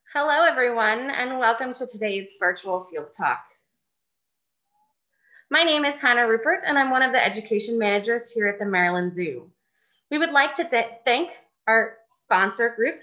Hello, everyone, and welcome to today's virtual field talk. My name is Hannah Rupert, and I'm one of the education managers here at the Maryland Zoo. We would like to thank our sponsor group,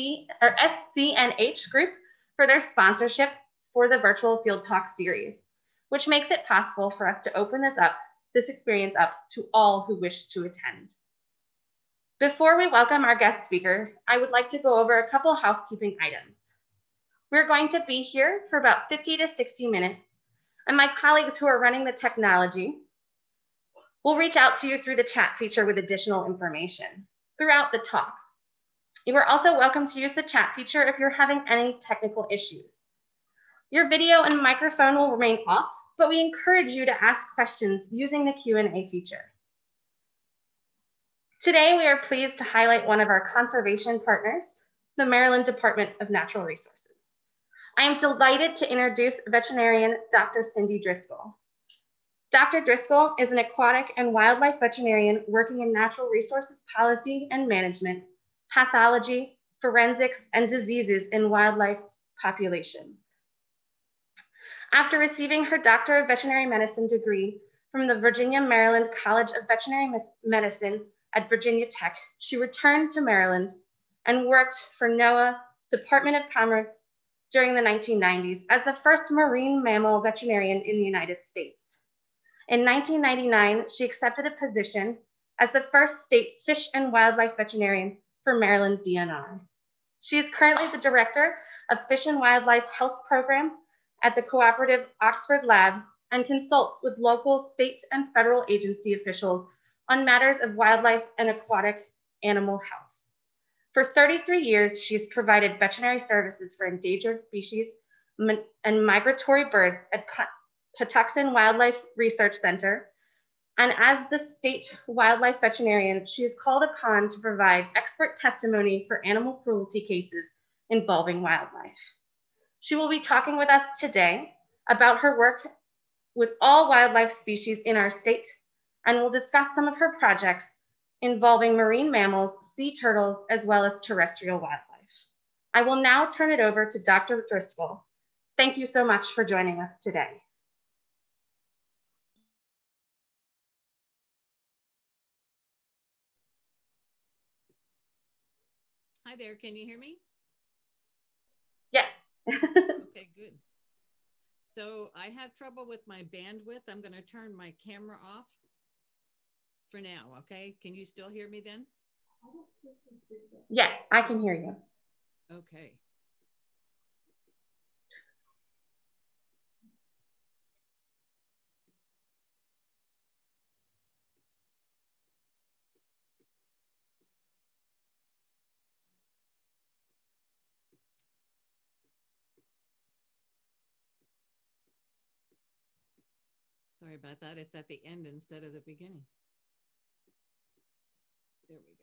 SCNH Group, for their sponsorship for the virtual field talk series, which makes it possible for us to open this experience up to all who wish to attend. Before we welcome our guest speaker, I would like to go over a couple housekeeping items. We're going to be here for about 50 to 60 minutes, and my colleagues who are running the technology will reach out to you through the chat feature with additional information throughout the talk. You are also welcome to use the chat feature if you're having any technical issues. Your video and microphone will remain off, but we encourage you to ask questions using the Q&A feature. Today, we are pleased to highlight one of our conservation partners, the Maryland Department of Natural Resources. I am delighted to introduce veterinarian Dr. Cindy Driscoll. Dr. Driscoll is an aquatic and wildlife veterinarian working in natural resources policy and management, pathology, forensics, and diseases in wildlife populations. After receiving her Doctor of Veterinary Medicine degree from the Virginia Maryland College of Veterinary Medicine at Virginia Tech, she returned to Maryland and worked for NOAA Department of Commerce during the 1990s as the first marine mammal veterinarian in the United States. In 1999, she accepted a position as the first state fish and wildlife veterinarian for Maryland DNR. She is currently the director of Fish and Wildlife Health Program at the Cooperative Oxford Lab and consults with local, state, and federal agency officials on matters of wildlife and aquatic animal health. For 33 years, she's provided veterinary services for endangered species and migratory birds at Patuxent Wildlife Research Center. And as the state wildlife veterinarian, she is called upon to provide expert testimony for animal cruelty cases involving wildlife. She will be talking with us today about her work with all wildlife species in our state, and will discuss some of her projects involving marine mammals, sea turtles, as well as terrestrial wildlife. I will now turn it over to Dr. Driscoll. Thank you so much for joining us today. Hi there, can you hear me? Yes. Okay, good. So I have trouble with my bandwidth. I'm going to turn my camera off for now, okay? Can you still hear me then? Yes, I can hear you. Okay. Sorry about that. It's at the end instead of the beginning. There we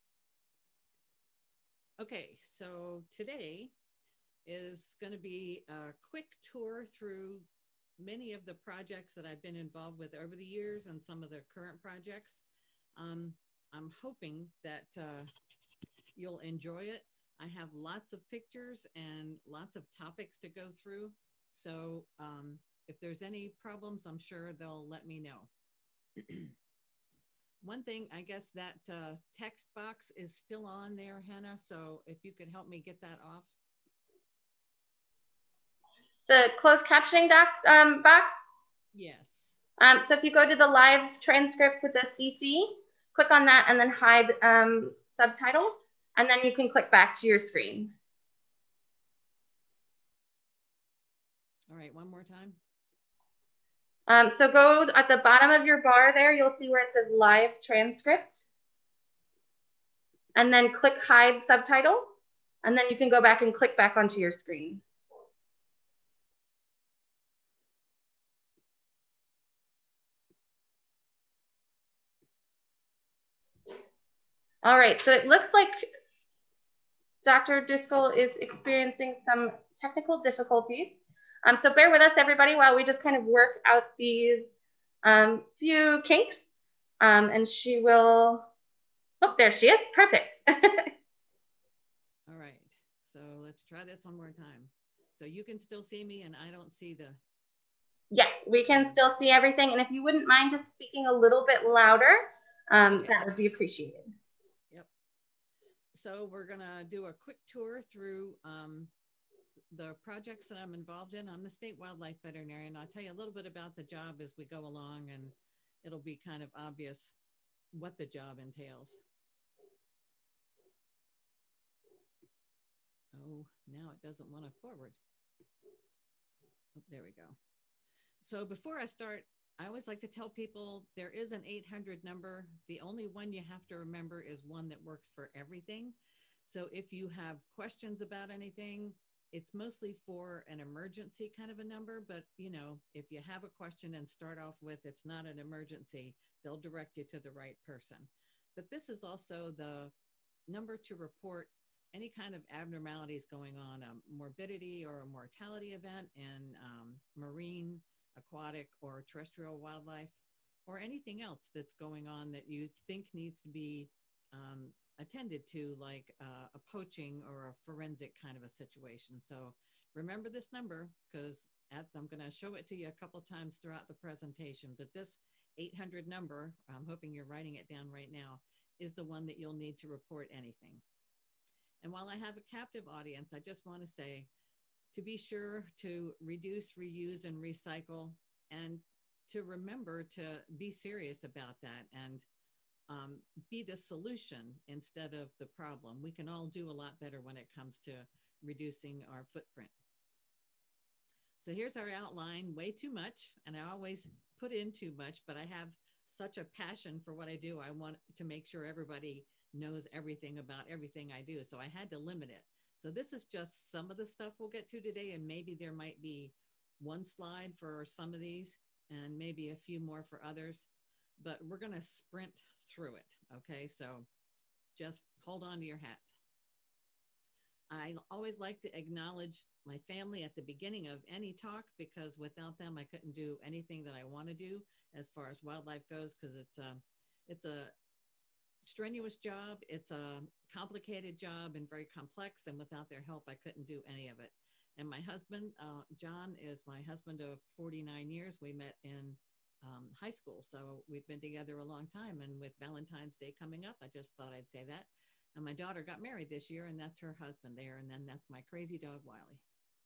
go. Okay, so today is going to be a quick tour through many of the projects that I've been involved with over the years and some of the current projects. I'm hoping that you'll enjoy it. I have lots of pictures and lots of topics to go through. So if there's any problems, I'm sure they'll let me know. One thing, I guess that text box is still on there, Hannah. So if you could help me get that off. The closed captioning box? Yes. So if you go to the live transcript with the CC, click on that and then hide subtitle, and then you can click back to your screen. All right, one more time. So go at the bottom of your bar there, you'll see where it says live transcript. And then click hide subtitle. And then you can go back and click back onto your screen. All right, so it looks like Dr. Driscoll is experiencing some technical difficulties. So bear with us, everybody, while we just kind of work out these few kinks. And she will, oh, there she is, perfect. All right, So let's try this one more time. So you can still see me and I don't see the... Yes, we can still see everything. And if you wouldn't mind just speaking a little bit louder, Okay. that would be appreciated. Yep. So we're going to do a quick tour through the projects that I'm involved in. I'm the state wildlife veterinarian. I'll tell you a little bit about the job as we go along, and it'll be kind of obvious what the job entails. Oh, now it doesn't want to forward. Oh, there we go. So before I start, I always like to tell people there is an 800 number. The only one you have to remember is one that works for everything. So if you have questions about anything, it's mostly for an emergency kind of a number. But, you know, if you have a question and start off with it's not an emergency, they'll direct you to the right person. But this is also the number to report any kind of abnormalities going on, a morbidity or a mortality event in marine, aquatic, or terrestrial wildlife, or anything else that's going on that you think needs to be attended to, like a poaching or a forensic kind of a situation. So remember this number, because I'm going to show it to you a couple times throughout the presentation, but this 800 number, I'm hoping you're writing it down right now, is the one that you'll need to report anything. And while I have a captive audience, I just want to say to be sure to reduce, reuse, and recycle, and to remember to be serious about that and be the solution instead of the problem. We can all do a lot better when it comes to reducing our footprint. So here's our outline, way too much, and I always put in too much, but I have such a passion for what I do. I want to make sure everybody knows everything about everything I do. So I had to limit it. So this is just some of the stuff we'll get to today, and maybe there might be one slide for some of these and maybe a few more for others, but we're going to sprint through it. Okay, so just hold on to your hats. I always like to acknowledge my family at the beginning of any talk, because without them, I couldn't do anything that I want to do as far as wildlife goes, because it's a strenuous job. It's a complicated job and very complex. And without their help, I couldn't do any of it. And my husband, John, is my husband of 49 years. We met in high school. So we've been together a long time. And with Valentine's Day coming up, I just thought I'd say that. And my daughter got married this year, and that's her husband there. And then that's my crazy dog, Wiley.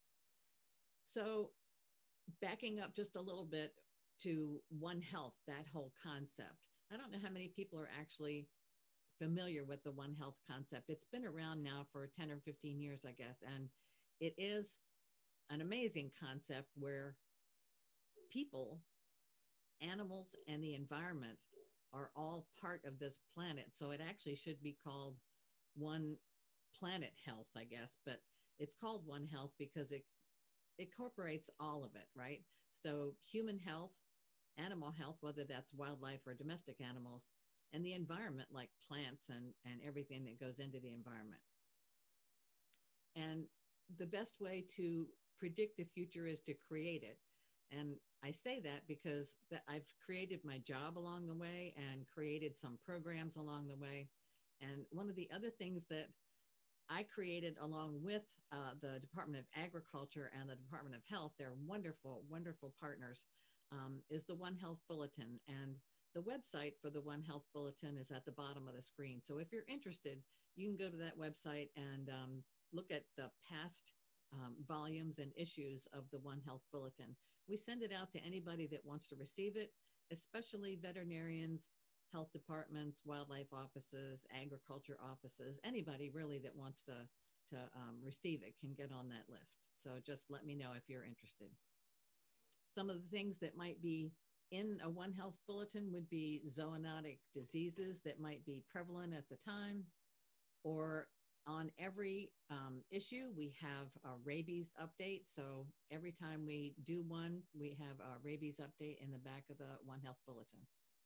So backing up just a little bit to One Health, that whole concept. I don't know how many people are actually familiar with the One Health concept. It's been around now for 10 or 15 years, I guess. And it is an amazing concept where people, animals, and the environment are all part of this planet. So it actually should be called One Planet Health, I guess, but it's called One Health because it incorporates all of it, right? So human health, animal health, whether that's wildlife or domestic animals, and the environment, like plants and everything that goes into the environment. And the best way to predict the future is to create it. And I say that because I've created my job along the way and created some programs along the way. And one of the other things that I created along with the Department of Agriculture and the Department of Health, they're wonderful, wonderful partners, is the One Health Bulletin. And the website for the One Health Bulletin is at the bottom of the screen. So if you're interested, you can go to that website and look at the past volumes and issues of the One Health Bulletin. We send it out to anybody that wants to receive it, especially veterinarians, health departments, wildlife offices, agriculture offices, anybody really that wants to receive it can get on that list. So just let me know if you're interested. Some of the things that might be in a One Health Bulletin would be zoonotic diseases that might be prevalent at the time, or on every issue, we have a rabies update. So every time we do one, we have a rabies update in the back of the One Health Bulletin.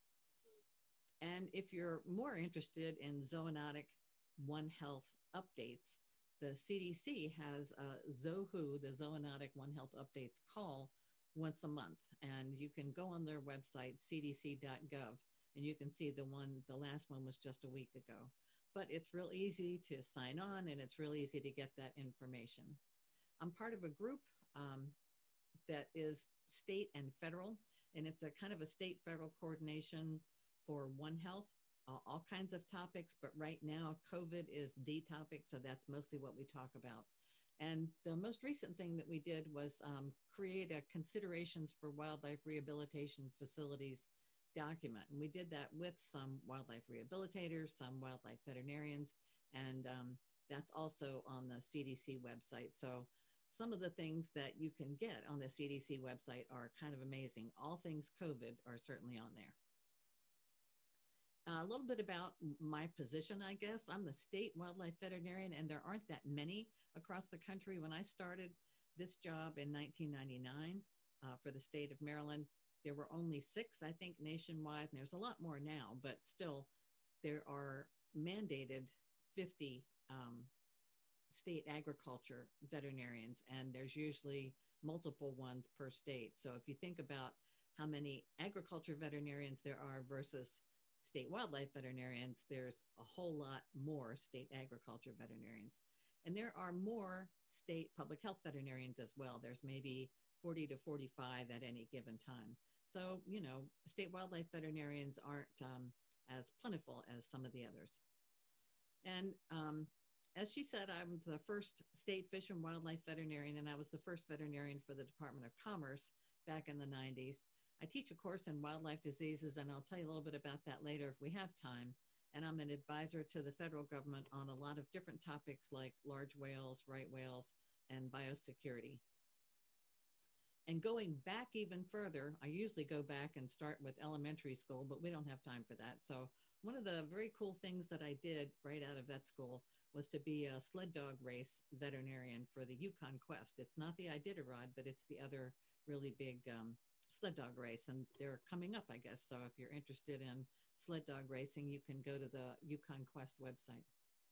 And if you're more interested in zoonotic One Health updates, the CDC has a ZOHU, the Zoonotic One Health Updates call once a month. And you can go on their website, cdc.gov, and you can see the last one was just a week ago. but it's real easy to sign on and it's real easy to get that information. I'm part of a group that is state and federal, and it's a kind of a state federal coordination for One Health, all kinds of topics. But right now, COVID is the topic, so that's mostly what we talk about. And the most recent thing that we did was create a considerations for wildlife rehabilitation facilities document. And we did that with some wildlife rehabilitators, some wildlife veterinarians, and that's also on the CDC website. So some of the things that you can get on the CDC website are kind of amazing. All things COVID are certainly on there. A little bit about my position, I guess. I'm the state wildlife veterinarian, and there aren't that many across the country. When I started this job in 1999 for the state of Maryland, there were only 6, I think, nationwide, and there's a lot more now, but still there are mandated 50 state agriculture veterinarians, and there's usually multiple ones per state. So if you think about how many agriculture veterinarians there are versus state wildlife veterinarians, there's a whole lot more state agriculture veterinarians. And there are more state public health veterinarians as well. There's maybe 40 to 45 at any given time. So, state wildlife veterinarians aren't as plentiful as some of the others. And as she said, I'm the first state fish and wildlife veterinarian, and I was the first veterinarian for the Department of Commerce back in the 90s. I teach a course in wildlife diseases, and I'll tell you a little bit about that later if we have time. And I'm an advisor to the federal government on a lot of different topics like large whales, right whales, and biosecurity. And going back even further, I usually go back and start with elementary school, but we don't have time for that. So one of the very cool things that I did right out of vet school was to be a sled dog race veterinarian for the Yukon Quest. It's not the Iditarod, but it's the other really big sled dog race. And they're coming up, I guess. So if you're interested in sled dog racing, you can go to the Yukon Quest website.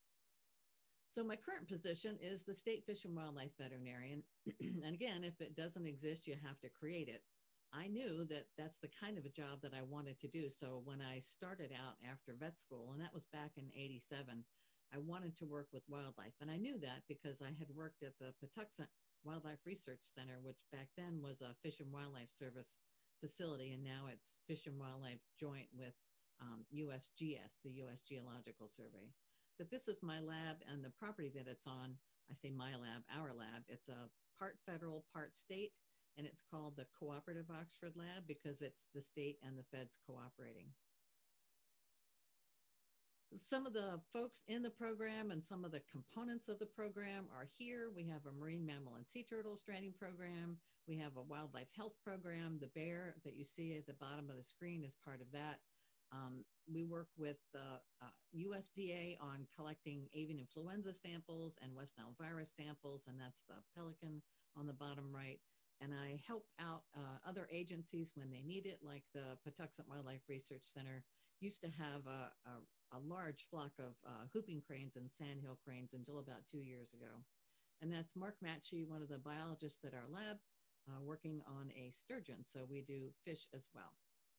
So my current position is the state fish and wildlife veterinarian. And again, if it doesn't exist, you have to create it. I knew that that's the kind of a job that I wanted to do. So when I started out after vet school, and that was back in '87, I wanted to work with wildlife. And I knew that because I had worked at the Patuxent Wildlife Research Center, which back then was a Fish and Wildlife Service facility. And now it's Fish and Wildlife joint with USGS, the U.S. Geological Survey. But this is my lab, and the property that it's on, I say my lab, our lab, it's a part federal, part state, and it's called the Cooperative Oxford Lab because it's the state and the feds cooperating. Some of the folks in the program and some of the components of the program are here. We have a marine mammal and sea turtle stranding program. We have a wildlife health program. The bear that you see at the bottom of the screen is part of that. We work with the USDA on collecting avian influenza samples and West Nile virus samples, and that's the pelican on the bottom right. And I help out other agencies when they need it, like the Patuxent Wildlife Research Center used to have a large flock of whooping cranes and sandhill cranes until about 2 years ago. And that's Mark Matchey, one of the biologists at our lab, working on a sturgeon. So we do fish as well.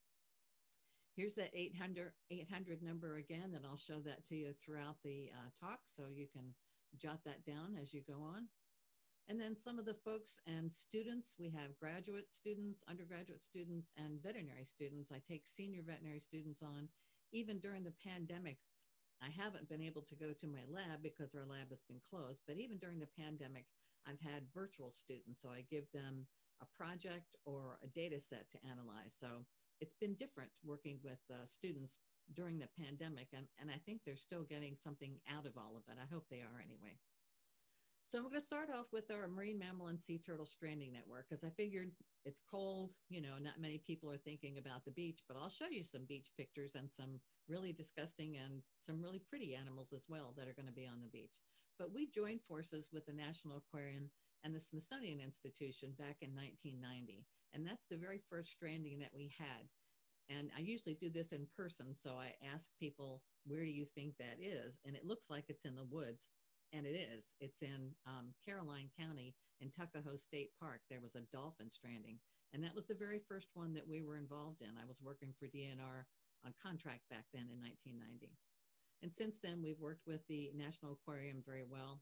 Here's that 800 number again, and I'll show that to you throughout the talk, so you can jot that down as you go on. And then some of the folks and students, we have graduate students, undergraduate students, and veterinary students. I take senior veterinary students on. Even during the pandemic, I haven't been able to go to my lab because our lab has been closed, but even during the pandemic, I've had virtual students, so I give them a project or a data set to analyze. So it's been different working with students during the pandemic, and I think they're still getting something out of all of it. I hope they are anyway. So I'm going to start off with our marine mammal and sea turtle stranding network because I figured it's cold, not many people are thinking about the beach, but I'll show you some beach pictures and some really disgusting and some really pretty animals as well that are going to be on the beach. But we joined forces with the National Aquarium and the Smithsonian Institution back in 1990. And that's the very first stranding that we had. And I usually do this in person. So I ask people, where do you think that is? And it looks like it's in the woods. And it is. It's in Caroline County in Tuckahoe State Park. There was a dolphin stranding. And that was the very first one that we were involved in. I was working for DNR on contract back then in 1990. And since then, we've worked with the National Aquarium very well.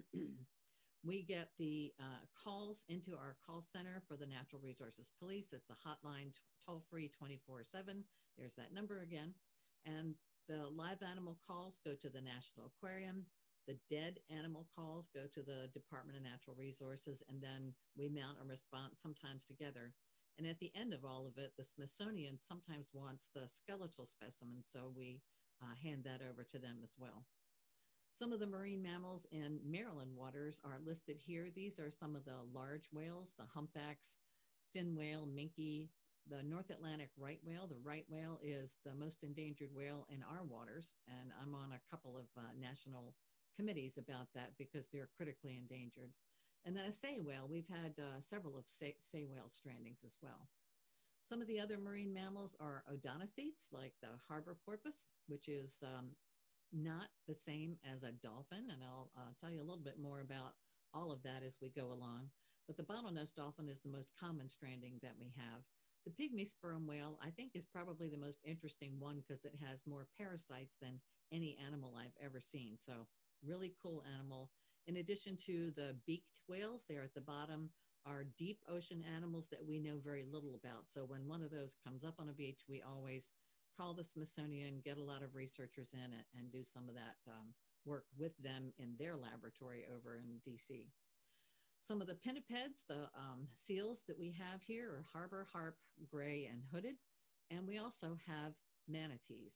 We get the calls into our call center for the Natural Resources Police. It's a hotline, toll free 24/7. There's that number again. And the live animal calls go to the National Aquarium. The dead animal calls go to the Department of Natural Resources, and then we mount a response sometimes together. And at the end of all of it, the Smithsonian sometimes wants the skeletal specimen, so we hand that over to them as well. Some of the marine mammals in Maryland waters are listed here. These are some of the large whales, the humpbacks, fin whale, minke, the North Atlantic right whale. The right whale is the most endangered whale in our waters, and I'm on a couple of national committees about that because they're critically endangered. And then a sei whale, we've had several of sei whale strandings as well. Some of the other marine mammals are odontocetes, like the harbor porpoise, which is not the same as a dolphin, and I'll tell you a little bit more about all of that as we go along. But the bottlenose dolphin is the most common stranding that we have. The pygmy sperm whale, I think, is probably the most interesting one because it has more parasites than any animal I've ever seen. So really cool animal. In addition to the beaked whales there at the bottom are deep ocean animals that we know very little about. So when one of those comes up on a beach, we always call the Smithsonian, get a lot of researchers in it, and do some of that work with them in their laboratory over in DC. Some of the pinnipeds, the seals that we have here are harbor harp, gray, and hooded. And we also have manatees.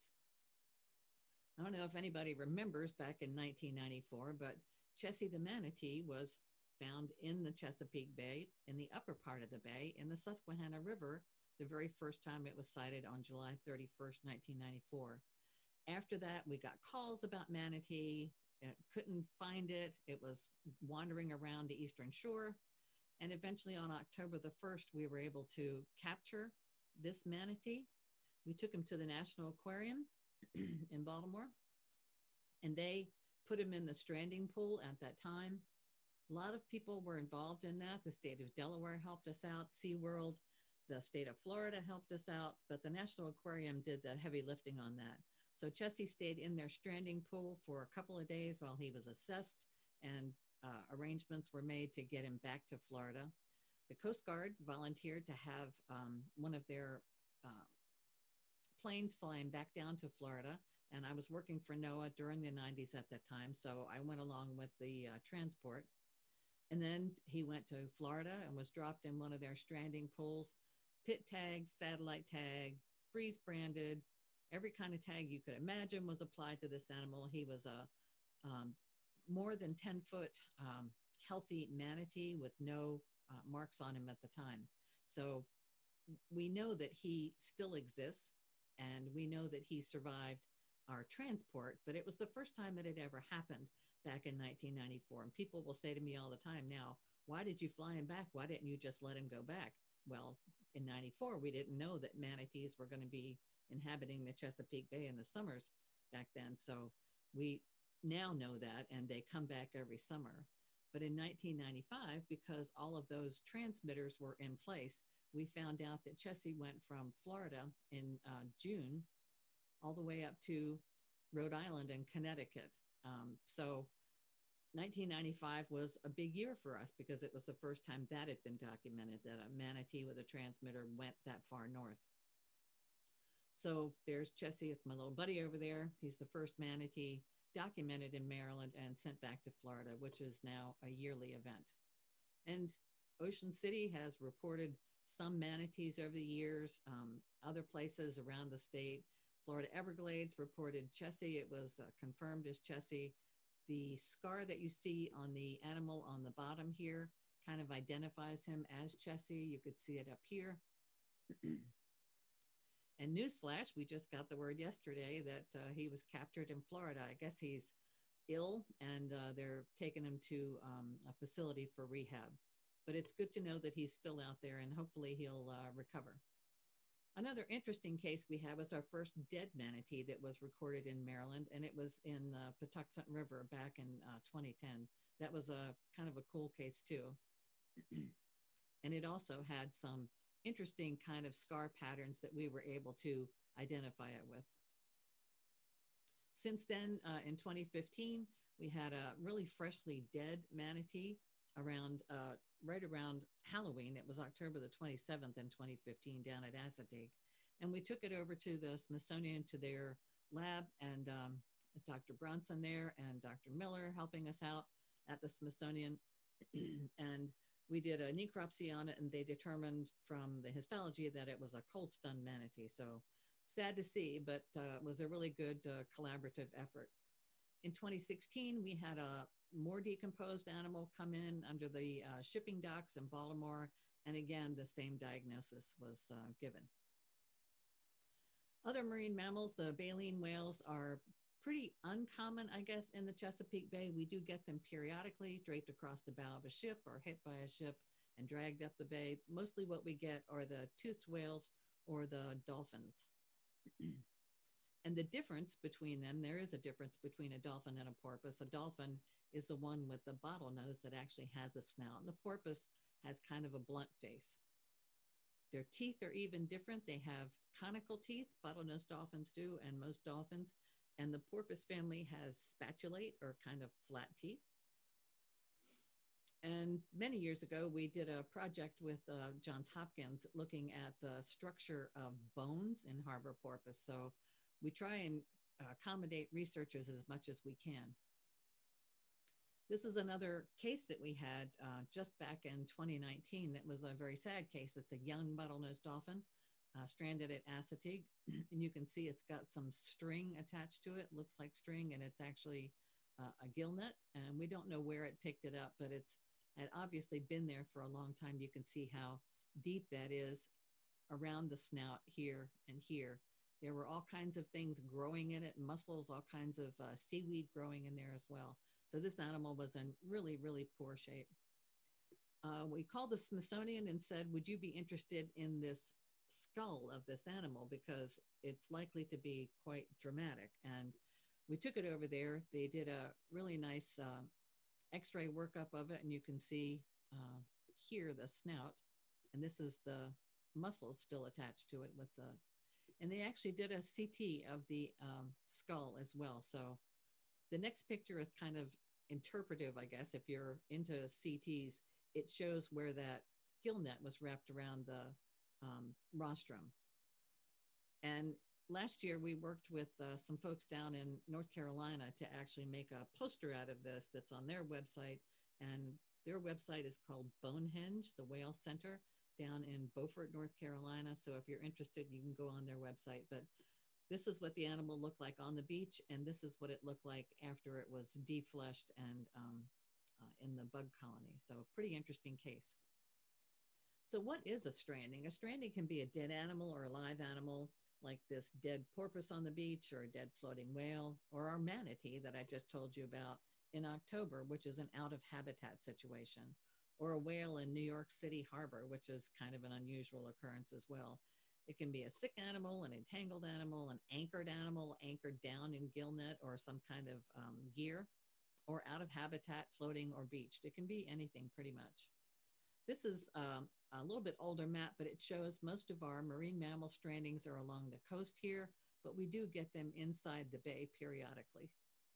I don't know if anybody remembers back in 1994, but Chessie the manatee was found in the Chesapeake Bay, in the upper part of the bay, in the Susquehanna River, the very first time it was sighted on July 31st, 1994. After that, we got calls about manatee, couldn't find it. It was wandering around the eastern shore. And eventually on October the 1st, we were able to capture this manatee. We took him to the National Aquarium in Baltimore, and they put him in the stranding pool at that time. A lot of people were involved in that. The state of Delaware helped us out, SeaWorld, the state of Florida helped us out, but the National Aquarium did the heavy lifting on that. So Chessie stayed in their stranding pool for a couple of days while he was assessed, and arrangements were made to get him back to Florida. The Coast Guard volunteered to have one of their planes flying back down to Florida, and I was working for NOAA during the 90s at that time, so I went along with the transport. And then he went to Florida and was dropped in one of their stranding pools, pit tag, satellite tag, freeze branded, every kind of tag you could imagine was applied to this animal. He was a more than 10-foot healthy manatee with no marks on him at the time. So we know that he still exists, and we know that he survived our transport, but it was the first time it had ever happened back in 1994. And people will say to me all the time now, why did you fly him back? Why didn't you just let him go back? Well, in 94, we didn't know that manatees were going to be inhabiting the Chesapeake Bay in the summers back then. So we now know that, and they come back every summer. But in 1995, because all of those transmitters were in place, we found out that Chessie went from Florida in June all the way up to Rhode Island and Connecticut. So 1995 was a big year for us because it was the first time that had been documented, that a manatee with a transmitter went that far north. So there's Chessie. It's my little buddy over there. He's the first manatee documented in Maryland and sent back to Florida, which is now a yearly event. And Ocean City has reported some manatees over the years, other places around the state. Florida Everglades reported Chessie. It was confirmed as Chessie. The scar that you see on the animal on the bottom here kind of identifies him as Chessie. You could see it up here. And newsflash, we just got the word yesterday that he was captured in Florida. I guess he's ill, and they're taking him to a facility for rehab. But it's good to know that he's still out there, and hopefully he'll recover. Another interesting case we have is our first dead manatee that was recorded in Maryland, and it was in the Patuxent River back in 2010. That was a kind of a cool case too. And it also had some interesting kind of scar patterns that we were able to identify it with. Since then, in 2015, we had a really freshly dead manatee around right around Halloween. It was October the 27th in 2015 down at Assateague. And we took it over to the Smithsonian to their lab, and Dr. Bronson there and Dr. Miller helping us out at the Smithsonian. And we did a necropsy on it, and they determined from the histology that it was a cold stunned manatee. So sad to see, but was a really good collaborative effort. In 2016, we had a more decomposed animal come in under the shipping docks in Baltimore, and again, the same diagnosis was given. Other marine mammals, the baleen whales, are pretty uncommon, I guess, in the Chesapeake Bay. We do get them periodically draped across the bow of a ship or hit by a ship and dragged up the bay. Mostly what we get are the toothed whales or the dolphins. And the difference between them, there is a difference between a dolphin and a porpoise. A dolphin is the one with the bottlenose that actually has a snout. And the porpoise has kind of a blunt face. Their teeth are even different. They have conical teeth, bottlenose dolphins do, and most dolphins. And the porpoise family has spatulate or kind of flat teeth. And many years ago, we did a project with Johns Hopkins looking at the structure of bones in harbor porpoise. So we try and accommodate researchers as much as we can. This is another case that we had just back in 2019 that was a very sad case. It's a young bottlenose dolphin stranded at Assateague. And you can see it's got some string attached to it. Looks like string, and it's actually a gill net. And we don't know where it picked it up, but it's had obviously been there for a long time. You can see how deep that is around the snout here and here. There were all kinds of things growing in it, mussels, all kinds of seaweed growing in there as well. So this animal was in really, really poor shape. We called the Smithsonian and said, would you be interested in this skull of this animal, because it's likely to be quite dramatic. And we took it over there. They did a really nice x-ray workup of it, and you can see here the snout, and this is the muscles still attached to it with the, and they actually did a CT of the skull as well. So the next picture is kind of interpretive, I guess. If you're into CTs, it shows where that gill net was wrapped around the rostrum. And last year we worked with some folks down in North Carolina to actually make a poster out of this that's on their website. And their website is called Bonehenge, the Whale Center, down in Beaufort, North Carolina. So if you're interested, you can go on their website. But this is what the animal looked like on the beach, and this is what it looked like after it was defleshed and in the bug colony. So a pretty interesting case. So what is a stranding? A stranding can be a dead animal or a live animal, like this dead porpoise on the beach or a dead floating whale, or our manatee that I just told you about in October, which is an out of habitat situation, or a whale in New York City Harbor, which is kind of an unusual occurrence as well. It can be a sick animal, an entangled animal, an anchored animal, anchored down in gill net or some kind of gear, or out of habitat, floating or beached. It can be anything pretty much. This is a little bit older map, but it shows most of our marine mammal strandings are along the coast here, but we do get them inside the bay periodically.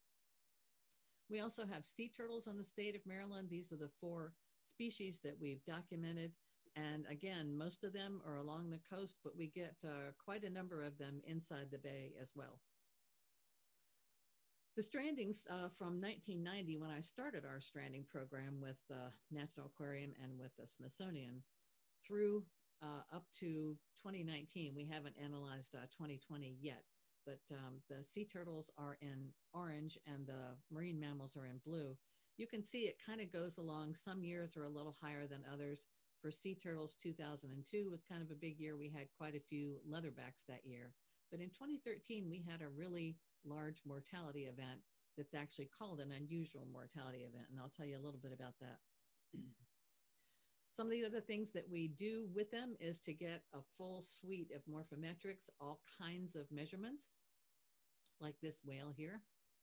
We also have sea turtles in the state of Maryland. These are the 4 species that we've documented. And again, most of them are along the coast, but we get quite a number of them inside the bay as well. The strandings from 1990, when I started our stranding program with the National Aquarium and with the Smithsonian, through up to 2019, we haven't analyzed 2020 yet, but the sea turtles are in orange and the marine mammals are in blue. You can see it kind of goes along. Some years are a little higher than others. For sea turtles, 2002 was kind of a big year. We had quite a few leatherbacks that year. But in 2013, we had a really large mortality event that's actually called an unusual mortality event, and I'll tell you a little bit about that. Some of the other things that we do with them is to get a full suite of morphometrics, all kinds of measurements, like this whale here.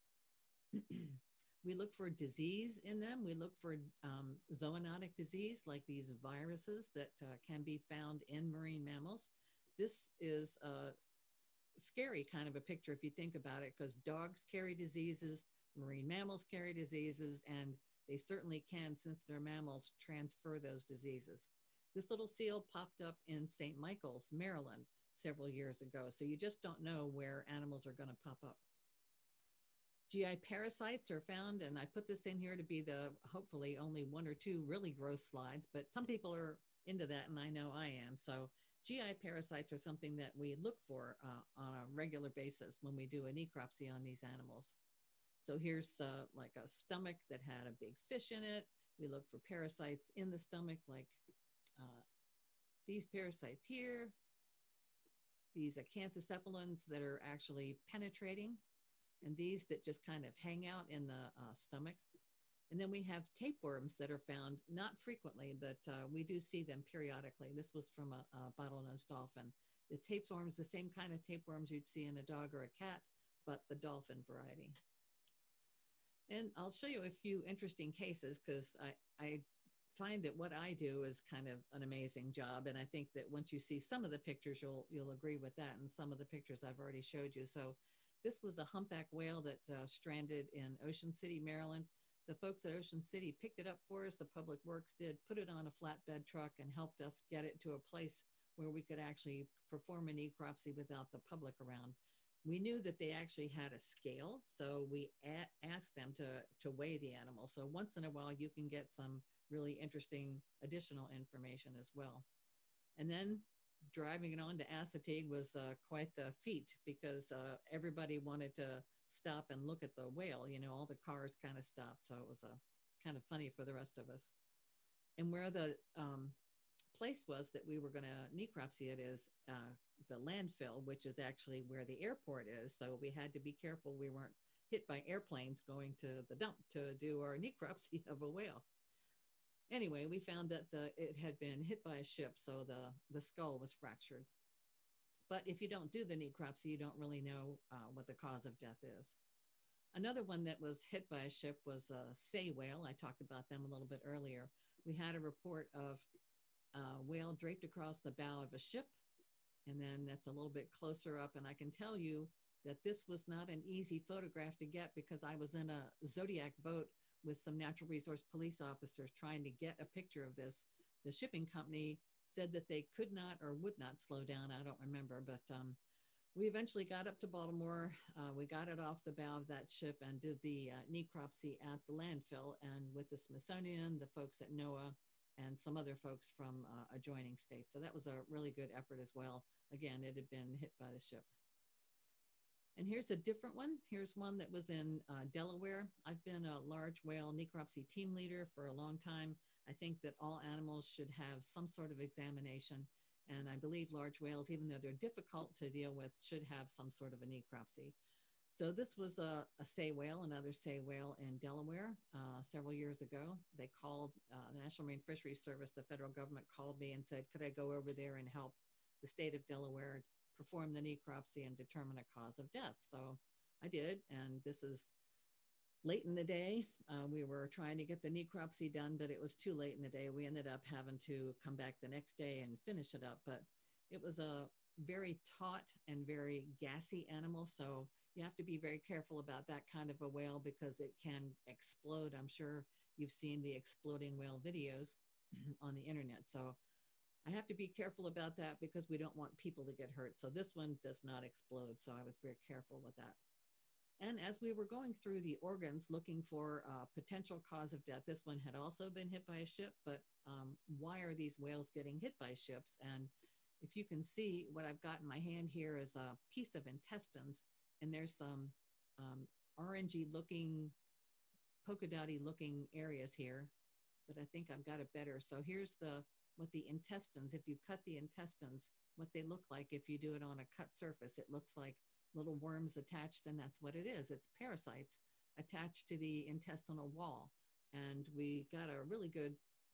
We look for disease in them. We look for zoonotic disease, like these viruses that can be found in marine mammals. This is scary kind of a picture if you think about it, because dogs carry diseases, marine mammals carry diseases, and they certainly can, since they're mammals, transfer those diseases. This little seal popped up in St. Michael's, Maryland, several years ago. So you just don't know where animals are going to pop up. GI parasites are found, and I put this in here to be the hopefully only one or two really gross slides, but some people are into that, and I know I am. So GI parasites are something that we look for on a regular basis when we do a necropsy on these animals. So here's like a stomach that had a big fish in it. We look for parasites in the stomach, like uh, these parasites here, these acanthocephalans that are actually penetrating, and these that just kind of hang out in the stomach. And then we have tapeworms that are found not frequently, but we do see them periodically. This was from a bottlenose dolphin. The tapeworms, the same kind of tapeworms you'd see in a dog or a cat, but the dolphin variety. And I'll show you a few interesting cases, because I find that what I do is kind of an amazing job. And I think that once you see some of the pictures, you'll agree with that. And some of the pictures I've already showed you. So this was a humpback whale that stranded in Ocean City, Maryland. The folks at Ocean City picked it up for us. The Public Works did, put it on a flatbed truck, and helped us get it to a place where we could actually perform a necropsy without the public around. We knew that they actually had a scale, so we asked them to weigh the animal. So once in a while, you can get some really interesting additional information as well. And then driving it on to Assateague was quite the feat, because everybody wanted to stop and look at the whale. You know, all the cars kind of stopped, so it was kind of funny for the rest of us. And where the place was that we were going to necropsy it is the landfill, which is actually where the airport is. So we had to be careful we weren't hit by airplanes going to the dump to do our necropsy of a whale. Anyway, we found that it had been hit by a ship, so the skull was fractured. But if you don't do the necropsy, you don't really know what the cause of death is. Another one that was hit by a ship was a sei whale. I talked about them a little bit earlier. We had a report of a whale draped across the bow of a ship, and then that's a little bit closer up, and I can tell you that this was not an easy photograph to get, because I was in a Zodiac boat with some natural resource police officers trying to get a picture of this. The shipping company said that they could not or would not slow down. I don't remember, but we eventually got up to Baltimore. We got it off the bow of that ship and did the necropsy at the landfill, and with the Smithsonian, the folks at NOAA, and some other folks from adjoining states. So that was a really good effort as well. Again, it had been hit by the ship. And here's a different one. Here's one that was in Delaware. I've been a large whale necropsy team leader for a long time. I think that all animals should have some sort of examination. And I believe large whales, even though they're difficult to deal with, should have some sort of a necropsy. So this was a sei whale, another sei whale in Delaware several years ago. They called the National Marine Fisheries Service, the federal government called me and said, could I go over there and help the state of Delaware perform the necropsy and determine a cause of death? So I did, and this is late in the day. We were trying to get the necropsy done, but it was too late in the day. We ended up having to come back the next day and finish it up. But it was a very taut and very gassy animal, so you have to be very careful about that kind of a whale, because it can explode. I'm sure you've seen the exploding whale videos on the internet. So I have to be careful about that, because we don't want people to get hurt. So this one does not explode. So I was very careful with that. And as we were going through the organs looking for a potential cause of death, this one had also been hit by a ship. But why are these whales getting hit by ships? And if you can see, what I've got in my hand here is a piece of intestines, and there's some orangey looking, polka dotty looking areas here, but I think I've got it better. So here's what the intestines, if you cut the intestines, what they look like if you do it on a cut surface. It looks like little worms attached, and that's what it is. It's parasites attached to the intestinal wall. And we got a really good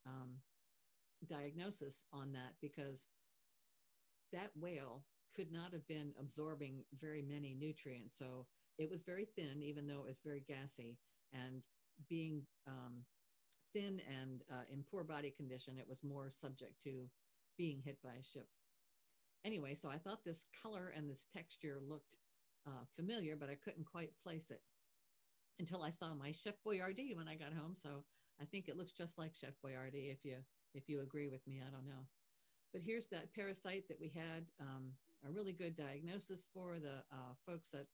diagnosis on that, because that whale could not have been absorbing very many nutrients. So it was very thin, even though it was very gassy. And being thin and in poor body condition, it was more subject to being hit by a ship. Anyway, so I thought this color and this texture looked familiar, but I couldn't quite place it until I saw my Chef Boyardee when I got home. So I think it looks just like Chef Boyardee. If you agree with me, I don't know. But here's that parasite that we had a really good diagnosis for. The folks at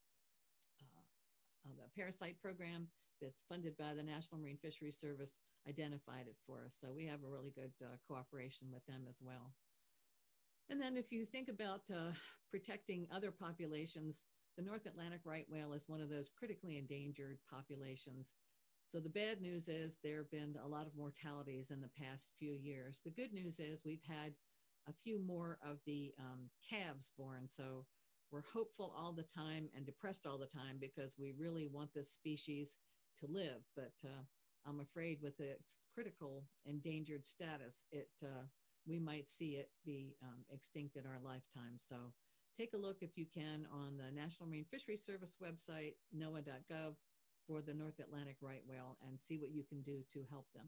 the parasite program that's funded by the National Marine Fisheries Service identified it for us. So we have a really good cooperation with them as well. And then if you think about protecting other populations, the North Atlantic right whale is one of those critically endangered populations. So the bad news is there have been a lot of mortalities in the past few years. The good news is we've had a few more of the calves born. So we're hopeful all the time and depressed all the time because we really want this species to live. But I'm afraid with its critical endangered status, we might see it be extinct in our lifetime. So take a look if you can on the National Marine Fisheries Service website, noaa.gov, for the North Atlantic right whale and see what you can do to help them.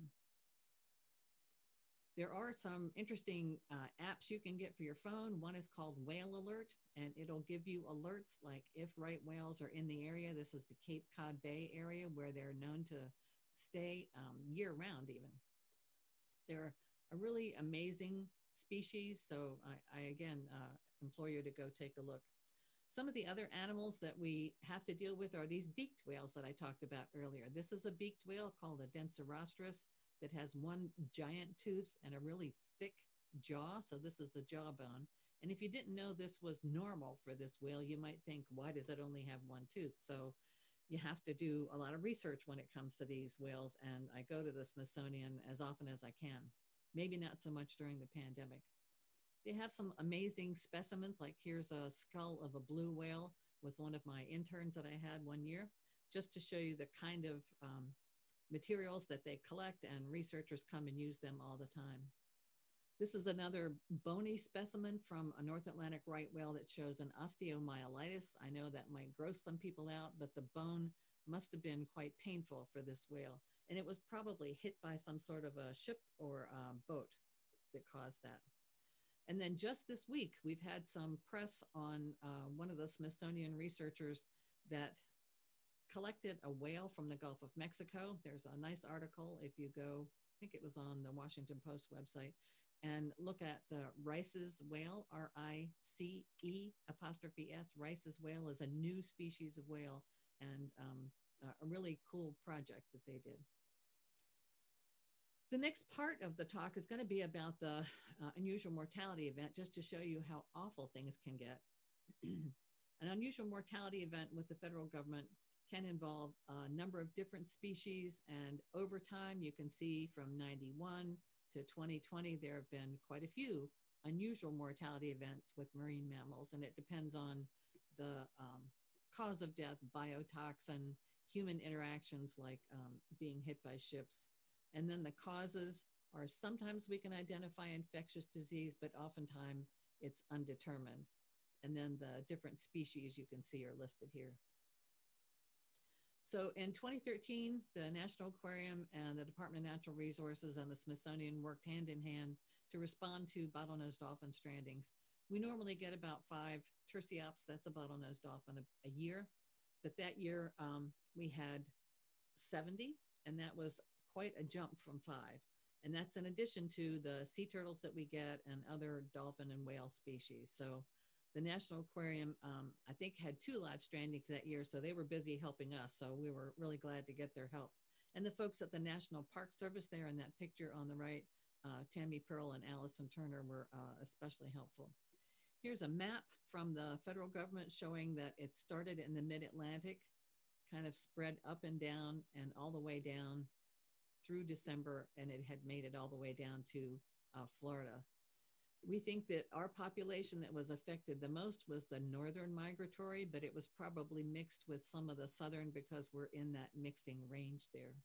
There are some interesting apps you can get for your phone. One is called Whale Alert, and it'll give you alerts like if right whales are in the area. This is the Cape Cod Bay area where they're known to stay year-round even. They're a really amazing species, so I again implore you to go take a look. Some of the other animals that we have to deal with are these beaked whales that I talked about earlier. This is a beaked whale called a Densirostris that has one giant tooth and a really thick jaw. So this is the jawbone. And if you didn't know this was normal for this whale, you might think, why does it only have one tooth? So you have to do a lot of research when it comes to these whales. And I go to the Smithsonian as often as I can, maybe not so much during the pandemic. They have some amazing specimens, like here's a skull of a blue whale with one of my interns that I had one year, just to show you the kind of materials that they collect, and researchers come and use them all the time. This is another bony specimen from a North Atlantic right whale that shows an osteomyelitis. I know that might gross some people out, but the bone must have been quite painful for this whale. And it was probably hit by some sort of a ship or boat that caused that. And then just this week, we've had some press on one of the Smithsonian researchers that collected a whale from the Gulf of Mexico. There's a nice article if you go, I think it was on the Washington Post website, and look at the Rice's whale, R-I-C-E''S. Rice's whale is a new species of whale, and a really cool project that they did. The next part of the talk is going to be about the unusual mortality event, just to show you how awful things can get. An unusual mortality event with the federal government can involve a number of different species, and over time you can see from 91 to 2020 there have been quite a few unusual mortality events with marine mammals, and it depends on the cause of death, biotoxin, human interactions like being hit by ships. And then the causes are sometimes we can identify infectious disease, but oftentimes it's undetermined. And then the different species you can see are listed here. So in 2013, the National Aquarium and the Department of Natural Resources and the Smithsonian worked hand in hand to respond to bottlenose dolphin strandings. We normally get about 5 terciops, that's a bottlenose dolphin, a year. But that year we had 70, and that was quite a jump from 5. And that's in addition to the sea turtles that we get and other dolphin and whale species. So the National Aquarium, I think, had 2 live strandings that year, so they were busy helping us. So we were really glad to get their help. And the folks at the National Park Service there in that picture on the right, Tammy Pearl and Allison Turner, were especially helpful. Here's a map from the federal government showing that it started in the mid-Atlantic, kind of spread up and down and all the way down through December, and it had made it all the way down to Florida. We think that our population that was affected the most was the northern migratory, but it was probably mixed with some of the southern because we're in that mixing range there.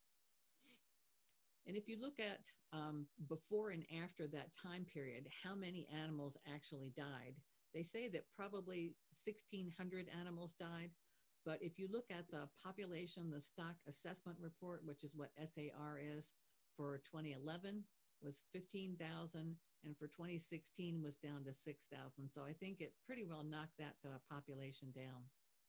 And if you look at before and after that time period, how many animals actually died, they say that probably 1,600 animals died. But if you look at the population, the stock assessment report, which is what SAR is for 2011, was 15,000, and for 2016 was down to 6,000. So I think it pretty well knocked that population down.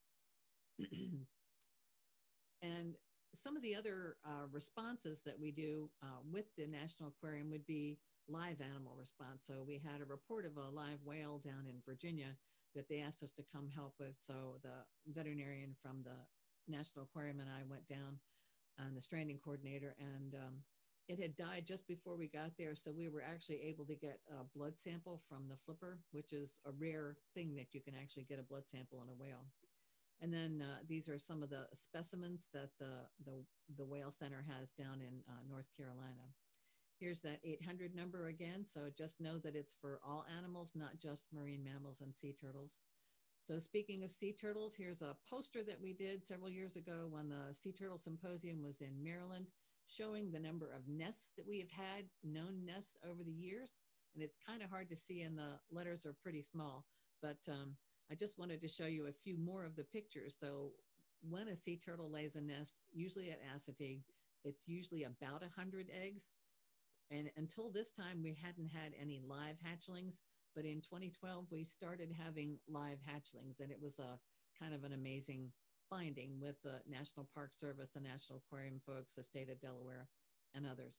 And some of the other responses that we do with the National Aquarium would be live animal response. So we had a report of a live whale down in Virginia that they asked us to come help with. So the veterinarian from the National Aquarium and I went down, and the stranding coordinator, and it had died just before we got there. So we were actually able to get a blood sample from the flipper, which is a rare thing that you can actually get a blood sample in a whale. And then these are some of the specimens that the Whale Center has down in North Carolina. Here's that 800 number again. So just know that it's for all animals, not just marine mammals and sea turtles. So speaking of sea turtles, here's a poster that we did several years ago when the Sea Turtle Symposium was in Maryland, showing the number of nests that we have had, known nests over the years. And it's kind of hard to see, and the letters are pretty small, but I just wanted to show you a few more of the pictures. So when a sea turtle lays a nest, usually at acetate, it's usually about 100 eggs. And until this time, we hadn't had any live hatchlings. But in 2012, we started having live hatchlings, and it was a kind of an amazing finding with the National Park Service, the National Aquarium folks, the state of Delaware, and others.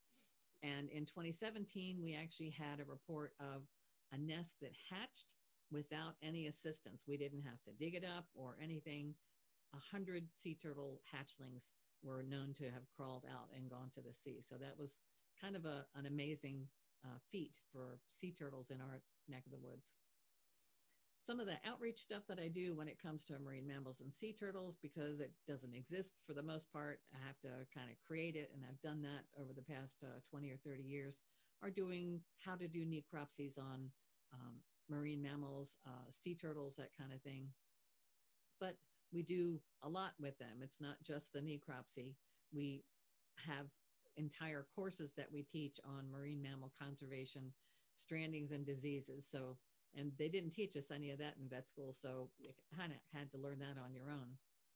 And in 2017, we actually had a report of a nest that hatched without any assistance. We didn't have to dig it up or anything. 100 sea turtle hatchlings were known to have crawled out and gone to the sea. So that was kind of an amazing feat for sea turtles in our neck of the woods. Some of the outreach stuff that I do when it comes to marine mammals and sea turtles, because it doesn't exist for the most part, I have to kind of create it, and I've done that over the past 20 or 30 years, are doing how to do necropsies on marine mammals, sea turtles, that kind of thing. But we do a lot with them. It's not just the necropsy. We have entire courses that we teach on marine mammal conservation, strandings, and diseases. So, and they didn't teach us any of that in vet school, so you kind of had to learn that on your own.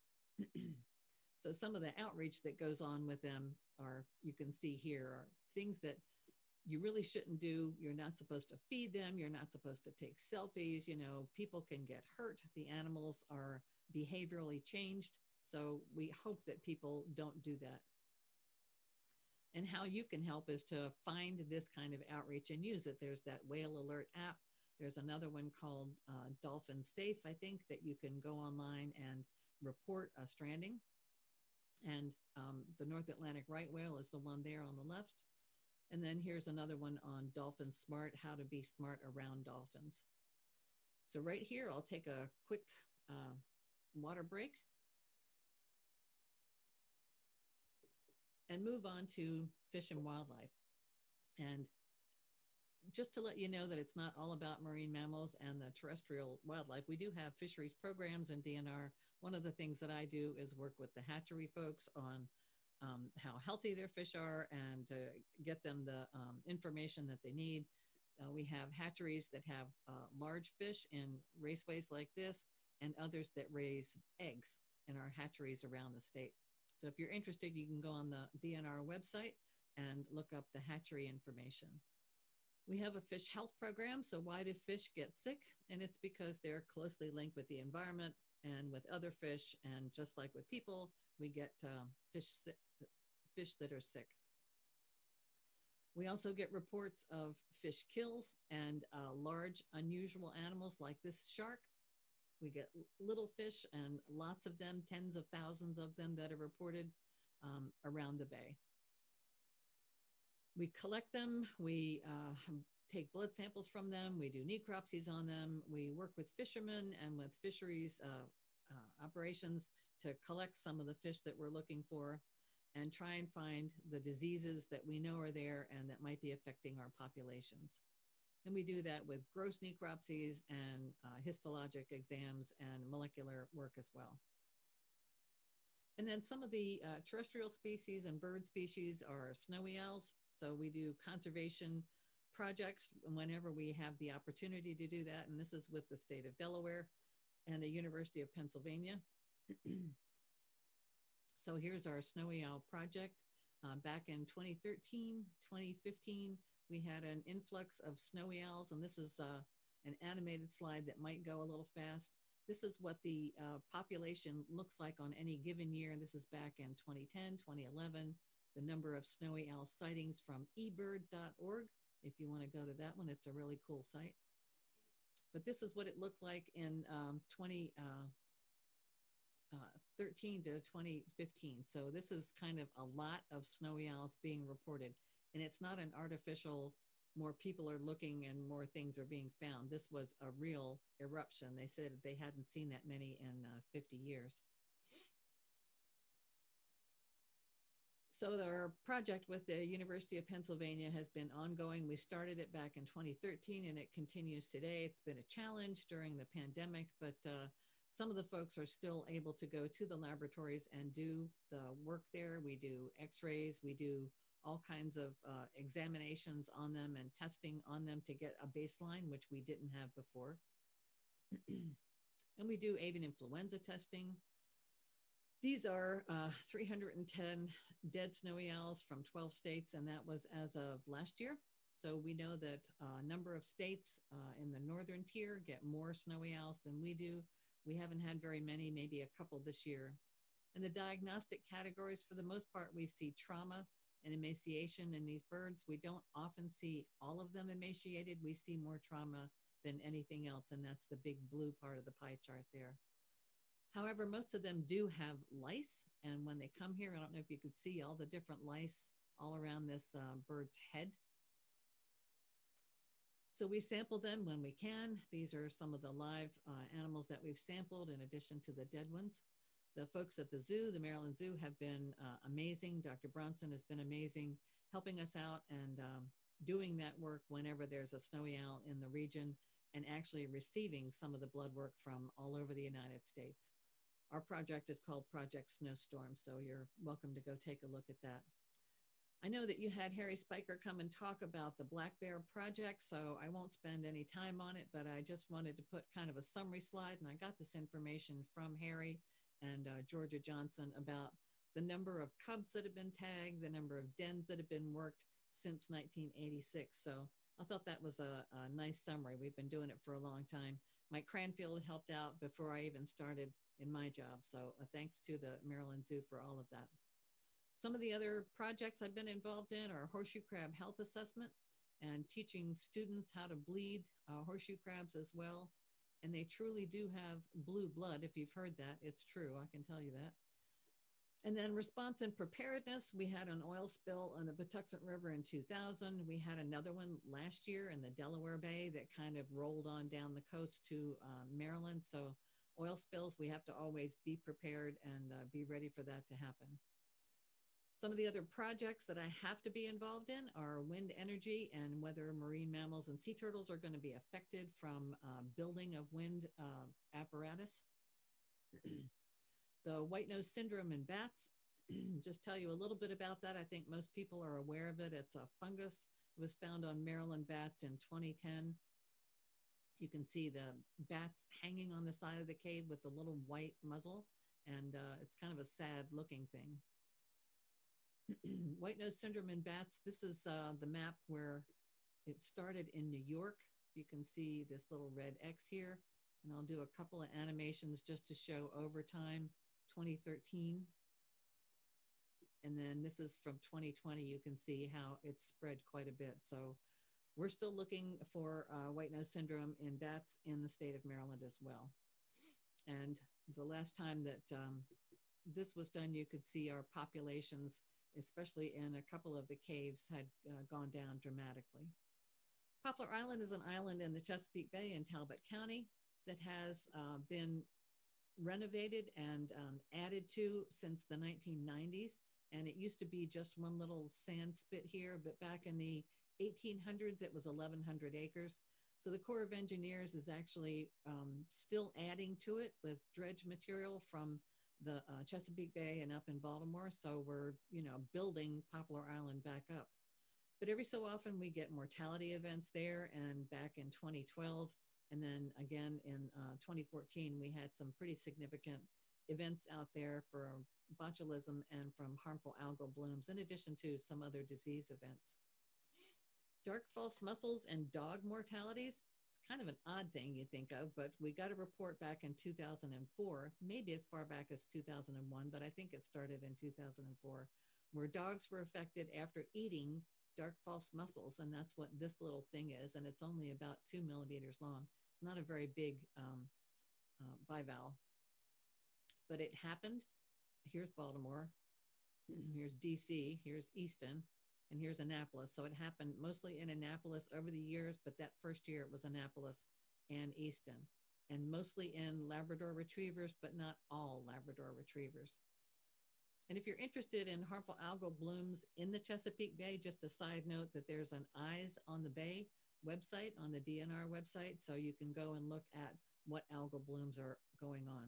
So some of the outreach that goes on with them are, you can see here, are things that you really shouldn't do. You're not supposed to feed them. You're not supposed to take selfies. You know, people can get hurt. The animals are behaviorally changed. So we hope that people don't do that. And how you can help is to find this kind of outreach and use it. There's that Whale Alert app. There's another one called Dolphin Safe, I think, that you can go online and report a stranding. And the North Atlantic right whale is the one there on the left. And then here's another one on Dolphin Smart, how to be smart around dolphins. So right here, I'll take a quick water break and move on to fish and wildlife. And just to let you know that it's not all about marine mammals and the terrestrial wildlife. We do have fisheries programs in DNR. One of the things that I do is work with the hatchery folks on how healthy their fish are and to get them the information that they need. We have hatcheries that have large fish in raceways like this, and others that raise eggs in our hatcheries around the state. So if you're interested, you can go on the DNR website and look up the hatchery information. We have a fish health program. So why do fish get sick? And it's because they're closely linked with the environment and with other fish. And just like with people, we get fish that are sick. We also get reports of fish kills and large, unusual animals like this shark. We get little fish and lots of them, tens of thousands of them that are reported around the bay. We collect them, we take blood samples from them, we do necropsies on them, we work with fishermen and with fisheries operations to collect some of the fish that we're looking for and try and find the diseases that we know are there and that might be affecting our populations. And we do that with gross necropsies and histologic exams and molecular work as well. And then some of the terrestrial species and bird species are snowy owls. So we do conservation projects whenever we have the opportunity to do that. And this is with the state of Delaware and the University of Pennsylvania. So here's our snowy owl project. Back in 2013, 2015, we had an influx of snowy owls, and this is an animated slide that might go a little fast. This is what the population looks like on any given year. This is back in 2010, 2011, the number of snowy owl sightings from ebird.org. If you want to go to that one, it's a really cool site. But this is what it looked like in 2013 to 2015. So this is kind of a lot of snowy owls being reported. And it's not an artificial, more people are looking and more things are being found. This was a real eruption. They said they hadn't seen that many in 50 years. So our project with the University of Pennsylvania has been ongoing. We started it back in 2013 and it continues today. It's been a challenge during the pandemic, but some of the folks are still able to go to the laboratories and do the work there. We do x-rays, we do all kinds of examinations on them and testing on them to get a baseline, which we didn't have before. And we do avian influenza testing. These are 310 dead snowy owls from 12 states, and that was as of last year. So we know that a number of states in the northern tier get more snowy owls than we do. We haven't had very many, maybe a couple this year. In the diagnostic categories, for the most part, we see trauma and emaciation in these birds. We don't often see all of them emaciated. We see more trauma than anything else, and that's the big blue part of the pie chart there. However, most of them do have lice, and when they come here, I don't know if you could see all the different lice all around this bird's head. So we sample them when we can. These are some of the live animals that we've sampled in addition to the dead ones. The folks at the zoo, the Maryland Zoo, have been amazing. Dr. Bronson has been amazing helping us out and doing that work whenever there's a snowy owl in the region and actually receiving some of the blood work from all over the United States. Our project is called Project Snowstorm, so you're welcome to go take a look at that. I know that you had Harry Spiker come and talk about the Black Bear project, so I won't spend any time on it, but I just wanted to put kind of a summary slide, and I got this information from Harry and Georgia Johnson about the number of cubs that have been tagged, the number of dens that have been worked since 1986. So I thought that was a nice summary. We've been doing it for a long time. Mike Cranfield helped out before I even started in my job. So thanks to the Maryland Zoo for all of that. Some of the other projects I've been involved in are horseshoe crab health assessment and teaching students how to bleed horseshoe crabs as well. And they truly do have blue blood. If you've heard that, it's true. I can tell you that. And then response and preparedness, we had an oil spill on the Patuxent River in 2000. We had another one last year in the Delaware Bay that kind of rolled on down the coast to Maryland. So oil spills, we have to always be prepared and be ready for that to happen. Some of the other projects that I have to be involved in are wind energy and whether marine mammals and sea turtles are going to be affected from building of wind apparatus. The white nose syndrome in bats, just tell you a little bit about that. I think most people are aware of it. It's a fungus. It was found on Maryland bats in 2010. You can see the bats hanging on the side of the cave with the little white muzzle, and it's kind of a sad looking thing. White nose syndrome in bats, this is the map where it started in New York. You can see this little red X here, and I'll do a couple of animations just to show over time, 2013. And then this is from 2020. You can see how it's spread quite a bit. So we're still looking for white nose syndrome in bats in the state of Maryland as well. And the last time that this was done, you could see our populations, especially in a couple of the caves, had gone down dramatically. Poplar Island is an island in the Chesapeake Bay in Talbot County that has been renovated and added to since the 1990s. And it used to be just one little sand spit here, but back in the 1800s, it was 1,100 acres. So the Corps of Engineers is actually still adding to it with dredge material from the Chesapeake Bay and up in Baltimore. So we're, building Poplar Island back up. But every so often we get mortality events there, and back in 2012, and then again in 2014, we had some pretty significant events out there for botulism and from harmful algal blooms, in addition to some other disease events. Dark false muscles and dog mortalities. It's kind of an odd thing you think of, but we got a report back in 2004, maybe as far back as 2001, but I think it started in 2004, where dogs were affected after eating dark false mussels, and that's what this little thing is, and it's only about 2 millimeters long. Not a very big bivalve, but it happened. Here's Baltimore, here's DC, here's Easton, and here's Annapolis. So it happened mostly in Annapolis over the years, but that first year it was Annapolis and Easton, and mostly in Labrador retrievers, but not all Labrador retrievers. And if you're interested in harmful algal blooms in the Chesapeake Bay, just a side note that there's an Eyes on the Bay website on the DNR website, so you can go and look at what algal blooms are going on.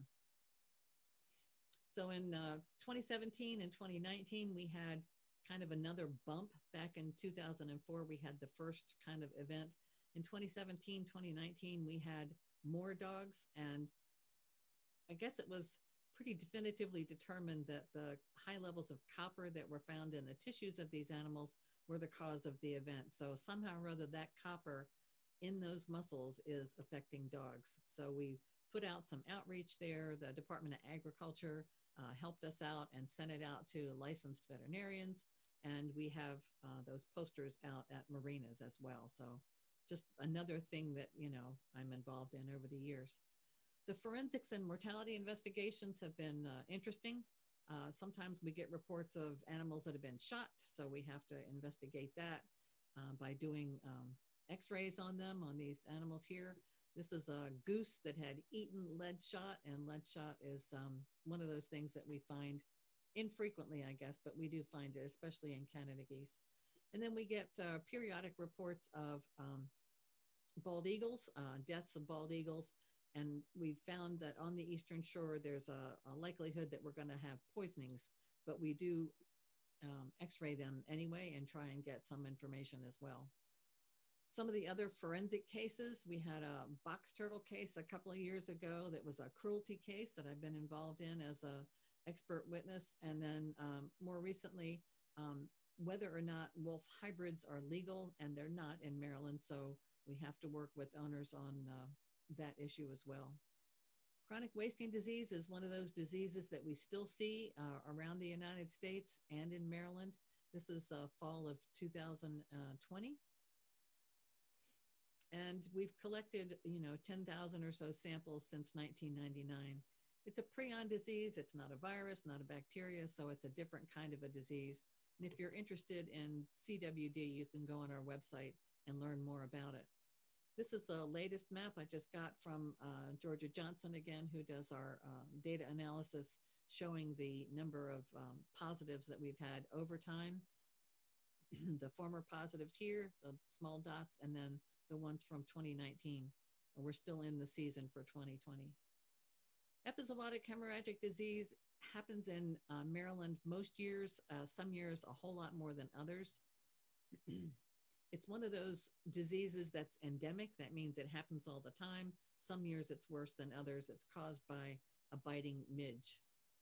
So in 2017 and 2019, we had kind of another bump. Back in 2004, we had the first kind of event. In 2017, 2019, we had more dogs, and I guess it was pretty definitively determined that the high levels of copper that were found in the tissues of these animals were the cause of the event. So somehow or other, that copper in those mussels is affecting dogs. So we put out some outreach there. The Department of Agriculture helped us out and sent it out to licensed veterinarians. And we have those posters out at marinas as well. So just another thing that, I'm involved in over the years. The forensics and mortality investigations have been interesting. Sometimes we get reports of animals that have been shot, so we have to investigate that by doing x-rays on them, on these animals here. This is a goose that had eaten lead shot, and lead shot is one of those things that we find infrequently, I guess, but we do find it, especially in Canada geese. And then we get periodic reports of bald eagles, deaths of bald eagles. And we found that on the Eastern Shore, there's a likelihood that we're going to have poisonings, but we do x-ray them anyway and try and get some information as well. Some of the other forensic cases, we had a box turtle case a couple of years ago that was a cruelty case that I've been involved in as an expert witness. And then more recently, whether or not wolf hybrids are legal, and they're not in Maryland, so we have to work with owners on that issue as well. Chronic wasting disease is one of those diseases that we still see around the United States and in Maryland. This is fall of 2020. And we've collected, 10,000 or so samples since 1999. It's a prion disease. It's not a virus, not a bacteria, so it's a different kind of a disease. And if you're interested in CWD, you can go on our website and learn more about it. This is the latest map I just got from Georgia Johnson again, who does our data analysis showing the number of positives that we've had over time. The former positives here, the small dots, and then the ones from 2019. And we're still in the season for 2020. Epizootic hemorrhagic disease happens in Maryland most years, some years a whole lot more than others. It's one of those diseases that's endemic. That means it happens all the time. Some years it's worse than others. It's caused by a biting midge.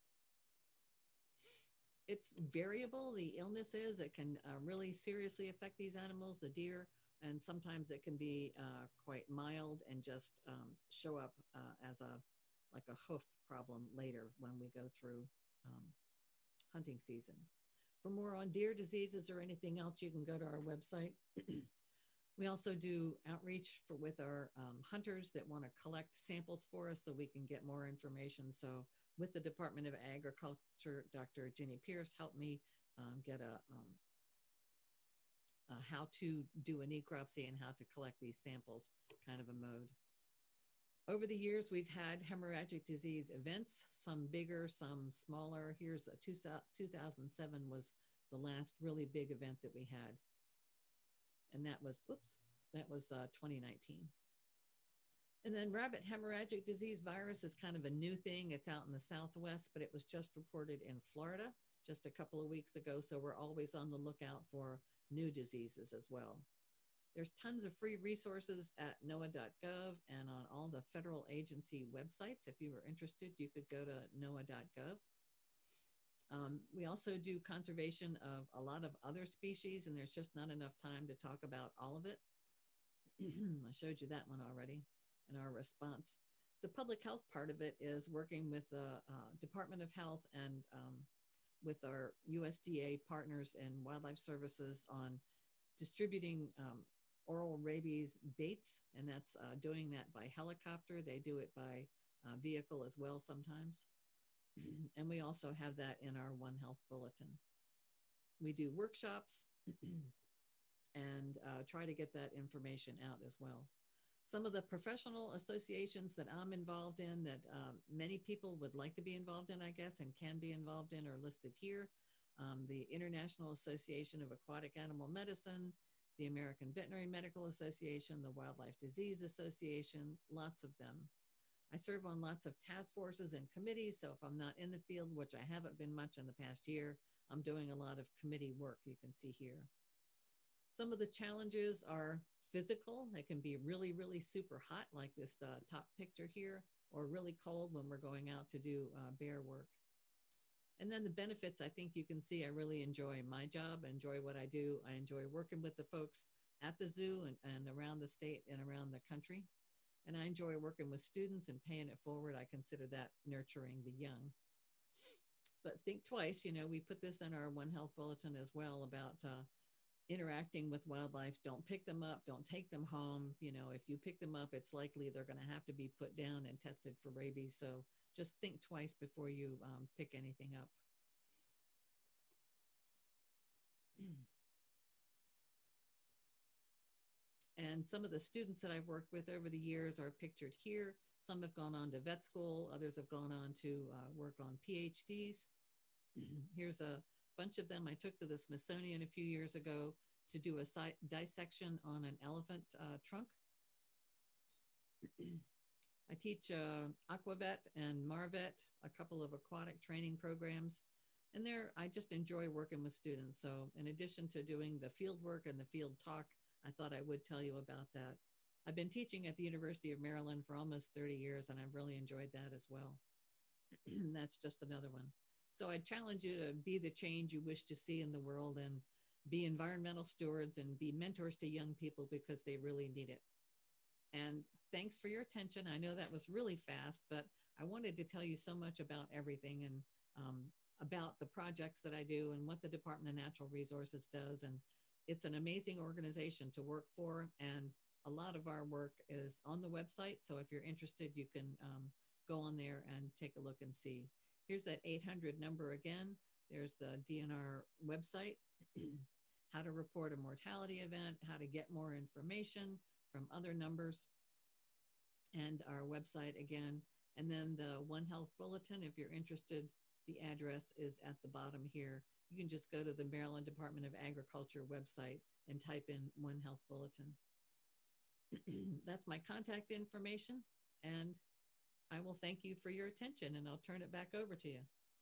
It's variable, the illness is. It can really seriously affect these animals, the deer, and sometimes it can be quite mild and just show up as like a hoof problem later when we go through hunting season. For more on deer diseases or anything else, you can go to our website. We also do outreach with our hunters that want to collect samples for us so we can get more information. So with the Department of Agriculture, Dr. Ginny Pierce helped me get how to do a necropsy and how to collect these samples kind of a mode. Over the years, we've had hemorrhagic disease events, some bigger, some smaller. Here's 2007 was the last really big event that we had. And that was 2019. And then rabbit hemorrhagic disease virus is kind of a new thing. It's out in the Southwest, but it was just reported in Florida just a couple of weeks ago. So we're always on the lookout for new diseases as well. There's tons of free resources at NOAA.gov and on all the federal agency websites. If you were interested, you could go to NOAA.gov. We also do conservation of a lot of other species, and there's just not enough time to talk about all of it. I showed you that one already in our response. The public health part of it is working with the Department of Health and with our USDA partners and wildlife services on distributing oral rabies baits, and that's doing that by helicopter. They do it by vehicle as well sometimes. And we also have that in our One Health Bulletin. We do workshops and try to get that information out as well. Some of the professional associations that I'm involved in that many people would like to be involved in, I guess, and can be involved in are listed here. The International Association of Aquatic Animal Medicine, the American Veterinary Medical Association, the Wildlife Disease Association, lots of them. I serve on lots of task forces and committees, so if I'm not in the field, which I haven't been much in the past year, I'm doing a lot of committee work, you can see here. Some of the challenges are physical. They can be really, really super hot, like this top picture here, or really cold when we're going out to do bear work. And then the benefits, I think you can see, I really enjoy my job, I enjoy what I do. I enjoy working with the folks at the zoo and around the state and around the country. And I enjoy working with students and paying it forward. I consider that nurturing the young. But think twice, you know, we put this in our One Health Bulletin as well about interacting with wildlife. Don't pick them up, don't take them home. You know, if you pick them up, it's likely they're going to have to be put down and tested for rabies. So just think twice before you pick anything up. And some of the students that I've worked with over the years are pictured here. Some have gone on to vet school, others have gone on to work on PhDs. Here's a bunch of them I took to the Smithsonian a few years ago to do a dissection on an elephant trunk. I teach Aquavet and Marvet, a couple of aquatic training programs. And there, I just enjoy working with students. So in addition to doing the field work and the field talk, I thought I would tell you about that. I've been teaching at the University of Maryland for almost 30 years, and I've really enjoyed that as well. That's just another one. So I challenge you to be the change you wish to see in the world and be environmental stewards and be mentors to young people because they really need it. And thanks for your attention. I know that was really fast, but I wanted to tell you so much about everything and about the projects that I do and what the Department of Natural Resources does. And it's an amazing organization to work for. And a lot of our work is on the website. So if you're interested, you can go on there and take a look and see. Here's that 800 number again. There's the DNR website, how to report a mortality event, how to get more information from other numbers, and our website again. And then the One Health Bulletin, if you're interested, the address is at the bottom here. You can just go to the Maryland Department of Agriculture website and type in One Health Bulletin. That's my contact information, and I will thank you for your attention, and I'll turn it back over to you.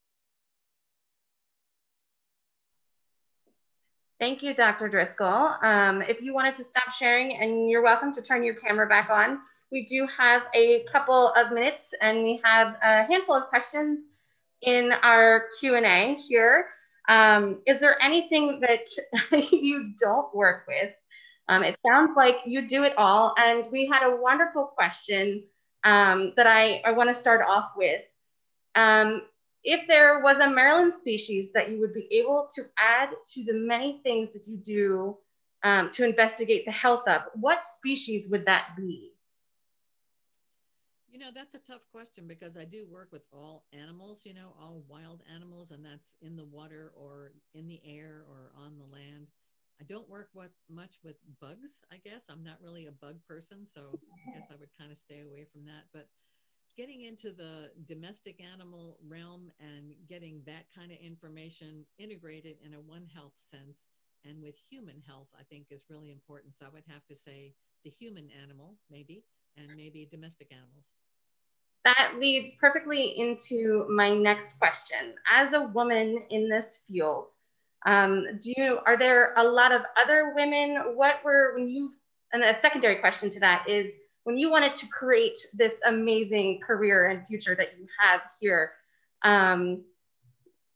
Thank you, Dr. Driscoll. If you wanted to stop sharing, and you're welcome to turn your camera back on. We do have a couple of minutes, and we have a handful of questions in our Q&A here. Is there anything that you don't work with? It sounds like you do it all, and we had a wonderful question that I want to start off with. If there was a Maryland species that you would be able to add to the many things that you do to investigate the health of, what species would that be? You know, that's a tough question because I do work with all animals, you know, all wild animals, and that's in the water or in the air or on the land. I don't work much with bugs, I guess. I'm not really a bug person, so I guess I would kind of stay away from that. But getting into the domestic animal realm and getting that kind of information integrated in a One Health sense and with human health, I think is really important. So I would have to say the human animal, maybe, and maybe domestic animals. That leads perfectly into my next question. As a woman in this field, are there a lot of other women? And a secondary question to that is, when you wanted to create this amazing career and future that you have here,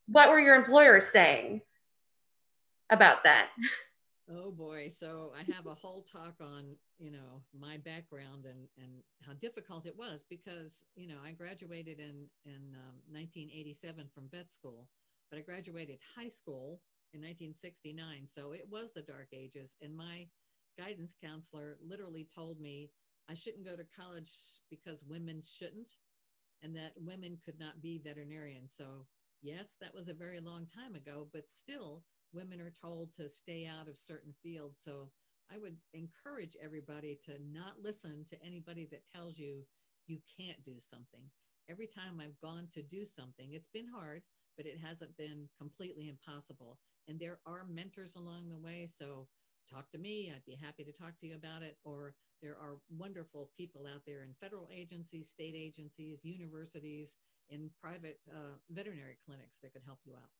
what were your employers saying about that? Oh boy. So I have a whole talk on, my background and how difficult it was because, I graduated in 1987 from vet school, but I graduated high school in 1969. So it was the dark ages. And my guidance counselor literally told me I shouldn't go to college because women shouldn't and that women could not be veterinarians. So, yes, that was a very long time ago, but still, women are told to stay out of certain fields. So, I would encourage everybody to not listen to anybody that tells you you can't do something. Every time I've gone to do something, it's been hard, but it hasn't been completely impossible. And there are mentors along the way. So, talk to me. I'd be happy to talk to you about it. Or there are wonderful people out there in federal agencies, state agencies, universities, in private veterinary clinics that could help you out.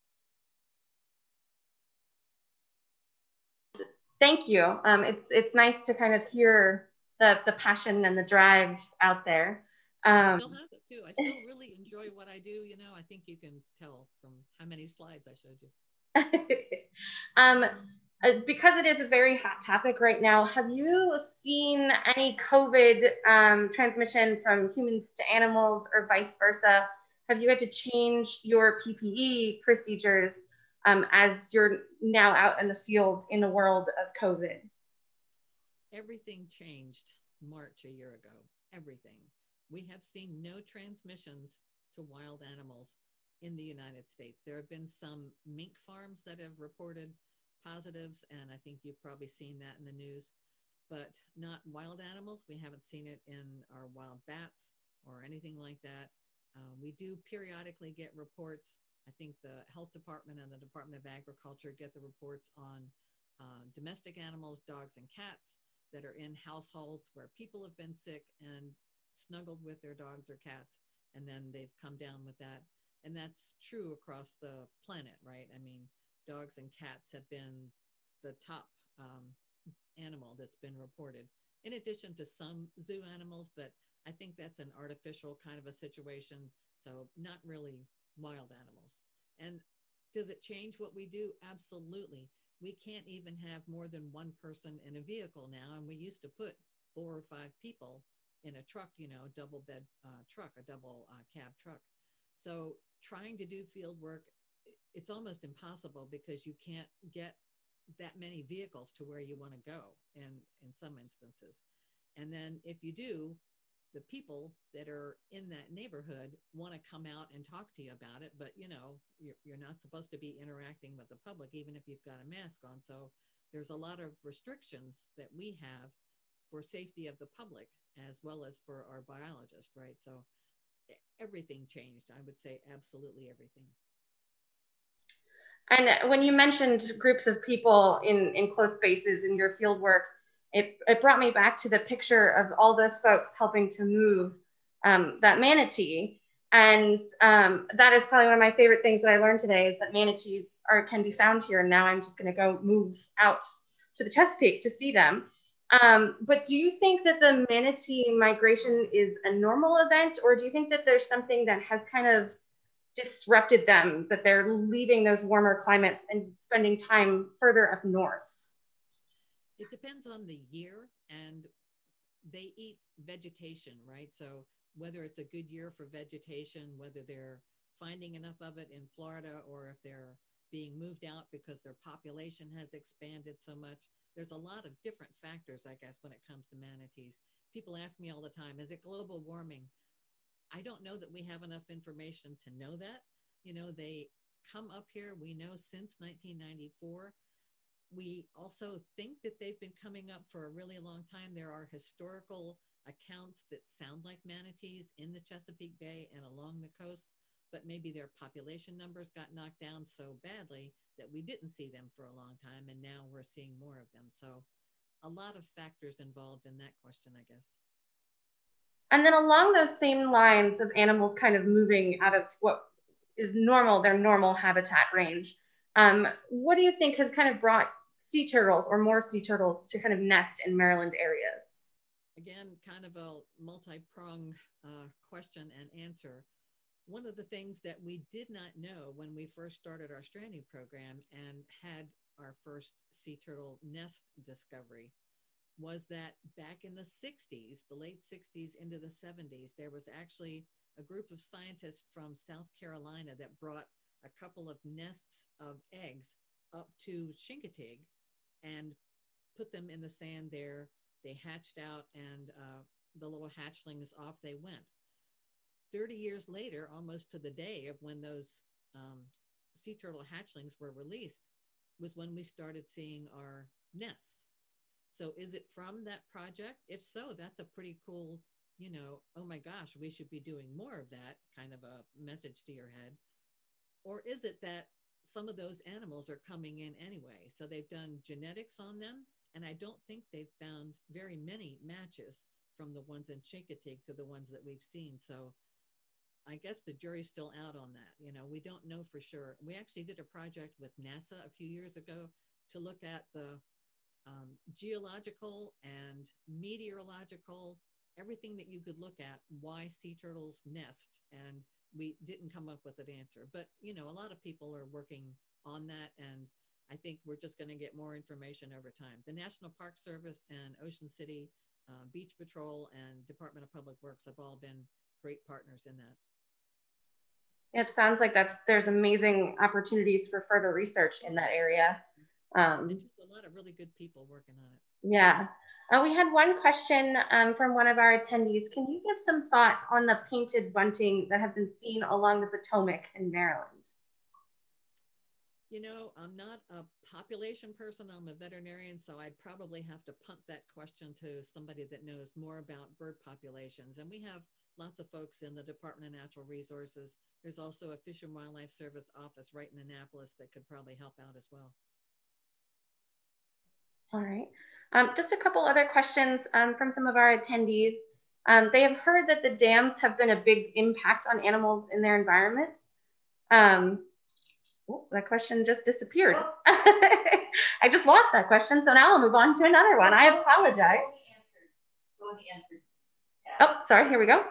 Thank you. It's nice to kind of hear the passion and the drive out there. I still have it too. I still really enjoy what I do. I think you can tell from how many slides I showed you. Because it is a very hot topic right now, have you seen any COVID transmission from humans to animals or vice versa? Have you had to change your PPE procedures as you're now out in the field in the world of COVID? Everything changed March a year ago. Everything. We have seen no transmissions to wild animals in the United States. There have been some mink farms that have reported positives, and I think you've probably seen that in the news, but not wild animals. We haven't seen it in our wild bats or anything like that. We do periodically get reports. I think the health department and the Department of Agriculture get the reports on domestic animals, dogs and cats that are in households where people have been sick and snuggled with their dogs or cats, and then they've come down with that. And that's true across the planet, right? I mean, dogs and cats have been the top animal that's been reported, in addition to some zoo animals, but I think that's an artificial kind of a situation. So, not really wild animals. And does it change what we do? Absolutely. We can't even have more than one person in a vehicle now. And we used to put 4 or 5 people in a truck, double bed truck, a double cab truck. So, trying to do field work, it's almost impossible because you can't get that many vehicles to where you want to go in some instances. And then if you do, the people that are in that neighborhood want to come out and talk to you about it, but you're not supposed to be interacting with the public even if you've got a mask on. So there's a lot of restrictions that we have for safety of the public as well as for our biologists, right? So everything changed. I would say absolutely everything. And when you mentioned groups of people in close spaces in your field work, it brought me back to the picture of all those folks helping to move that manatee. And that is probably one of my favorite things that I learned today is that manatees can be found here. And now I'm just going to go move out to the Chesapeake to see them. But do you think that the manatee migration is a normal event, or do you think that there's something that has kind of disrupted them, that they're leaving those warmer climates and spending time further up north? It depends on the year, and they eat vegetation, right? So whether it's a good year for vegetation, whether they're finding enough of it in Florida, or if they're being moved out because their population has expanded so much, there's a lot of different factors, I guess, when it comes to manatees. People ask me all the time, is it global warming? I don't know that we have enough information to know that. They come up here, we know, since 1994. We also think that they've been coming up for a really long time. There are historical accounts that sound like manatees in the Chesapeake Bay and along the coast, but maybe their population numbers got knocked down so badly that we didn't see them for a long time, and now we're seeing more of them. So a lot of factors involved in that question, I guess. And then along those same lines of animals kind of moving out of what is normal, their normal habitat range, what do you think has kind of brought sea turtles or more sea turtles to kind of nest in Maryland areas? Again, kind of a multi-pronged question and answer. one of the things that we did not know when we first started our stranding program and had our first sea turtle nest discovery was that back in the 60s, the late 60s into the 70s, there was actually a group of scientists from South Carolina that brought a couple of nests of eggs up to Chincoteague and put them in the sand there. They hatched out, and the little hatchlings, off they went. 30 years later, almost to the day of when those um, sea turtle hatchlings were released, was when we started seeing our nests. So is it from that project? If so, that's a pretty cool, oh my gosh, we should be doing more of that kind of a message to your head. Or is it that some of those animals are coming in anyway? So they've done genetics on them, and I don't think they've found very many matches from the ones in Chincoteague to the ones that we've seen. So I guess the jury's still out on that. We don't know for sure. We actually did a project with NASA a few years ago to look at the geological and meteorological, everything that you could look at, why sea turtles nest. And we didn't come up with an answer. But, a lot of people are working on that. And I think we're just going to get more information over time. The National Park Service and Ocean City Beach Patrol and Department of Public Works have all been great partners in that. It sounds like there's amazing opportunities for further research in that area. Just a lot of really good people working on it. Yeah. We had one question from one of our attendees. Can you give some thoughts on the painted bunting that have been seen along the Potomac in Maryland? I'm not a population person. I'm a veterinarian, so I'd probably have to punt that question to somebody that knows more about bird populations. And we have lots of folks in the Department of Natural Resources. There's also a Fish and Wildlife Service office right in Annapolis that could probably help out as well. All right. Just a couple other questions from some of our attendees. They have heard that the dams have been a big impact on animals in their environments. That question just disappeared. I just lost that question, so now I'll move on to another one. I apologize. Oh, sorry, here we go.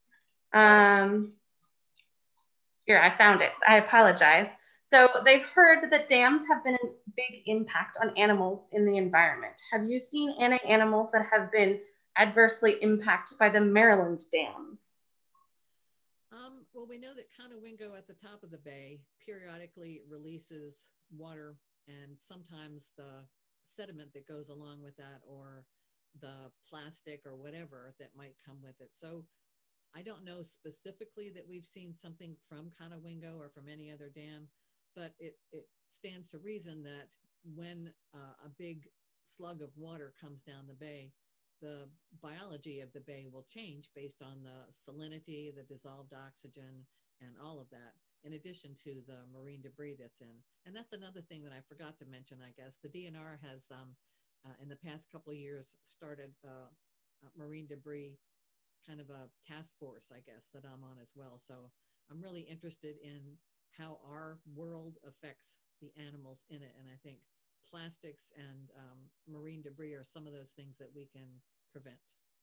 Here, I found it. I apologize. So they've heard that dams have been a big impact on animals in the environment. Have you seen any animals that have been adversely impacted by the Maryland dams? Well, we know that Conowingo at the top of the bay periodically releases water, and sometimes the sediment that goes along with that, or the plastic or whatever that might come with it. So I don't know specifically that we've seen something from Conowingo or from any other dam, but it stands to reason that when a big slug of water comes down the bay, the biology of the bay will change based on the salinity, the dissolved oxygen, and all of that, in addition to the marine debris that's in. And that's another thing that I forgot to mention, I guess. The DNR has, in the past couple of years, started marine debris kind of a task force, I guess, that I'm on as well. So I'm really interested in how our world affects the animals in it. And I think plastics and marine debris are some of those things that we can prevent.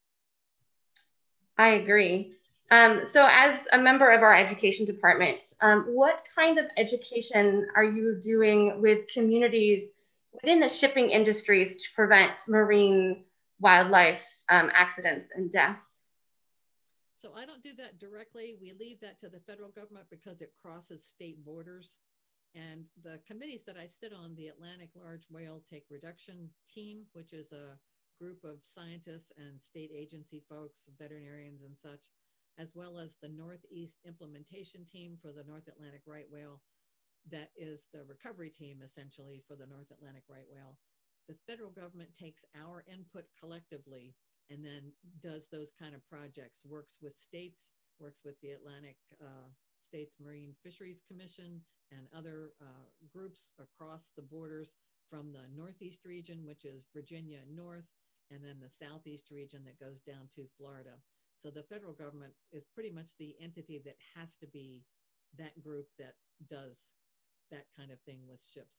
I agree. So as a member of our education department, what kind of education are you doing with communities within the shipping industries to prevent marine wildlife accidents and deaths? So I don't do that directly. We leave that to the federal government because it crosses state borders. And the committees that I sit on, the Atlantic Large Whale Take Reduction Team, which is a group of scientists and state agency folks, veterinarians and such, as well as the Northeast Implementation Team for the North Atlantic right whale, that is the recovery team essentially for the North Atlantic right whale. The federal government takes our input collectively and then does those kind of projects, works with states, works with the Atlantic States Marine Fisheries Commission and other groups across the borders, from the Northeast region, which is Virginia North, and then the Southeast region that goes down to Florida. So the federal government is pretty much the entity that has to be that group that does that kind of thing with ships.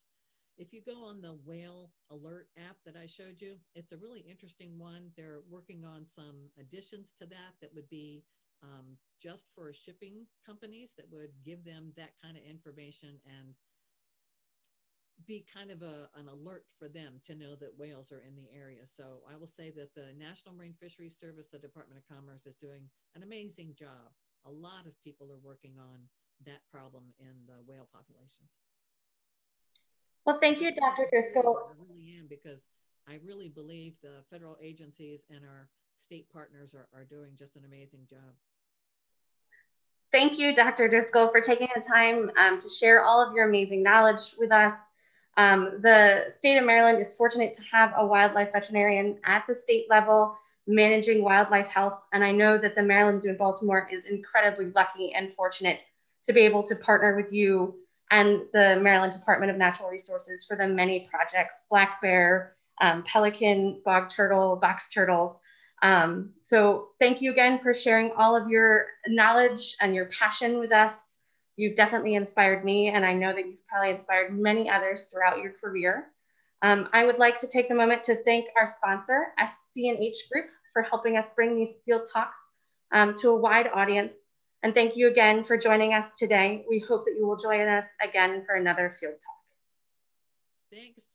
If you go on the whale alert app that I showed you, it's a really interesting one. They're working on some additions to that that would be just for shipping companies that would give them that kind of information and be kind of an alert for them to know that whales are in the area. So I will say that the National Marine Fisheries Service, the Department of Commerce, is doing an amazing job. A lot of people are working on that problem in the whale populations. Well, thank you, Dr. Driscoll. I really am, because I really believe the federal agencies and our state partners are doing just an amazing job. Thank you, Dr. Driscoll, for taking the time to share all of your amazing knowledge with us. The state of Maryland is fortunate to have a wildlife veterinarian at the state level managing wildlife health. And I know that the Maryland Zoo in Baltimore is incredibly lucky and fortunate to be able to partner with you and the Maryland Department of Natural Resources for the many projects, black bear, pelican, bog turtle, box turtles. So thank you again for sharing all of your knowledge and your passion with us. You've definitely inspired me, and I know that you've probably inspired many others throughout your career. I would like to take the moment to thank our sponsor, SC&H Group, for helping us bring these field talks to a wide audience. And thank you again for joining us today. We hope that you will join us again for another field talk. Thanks.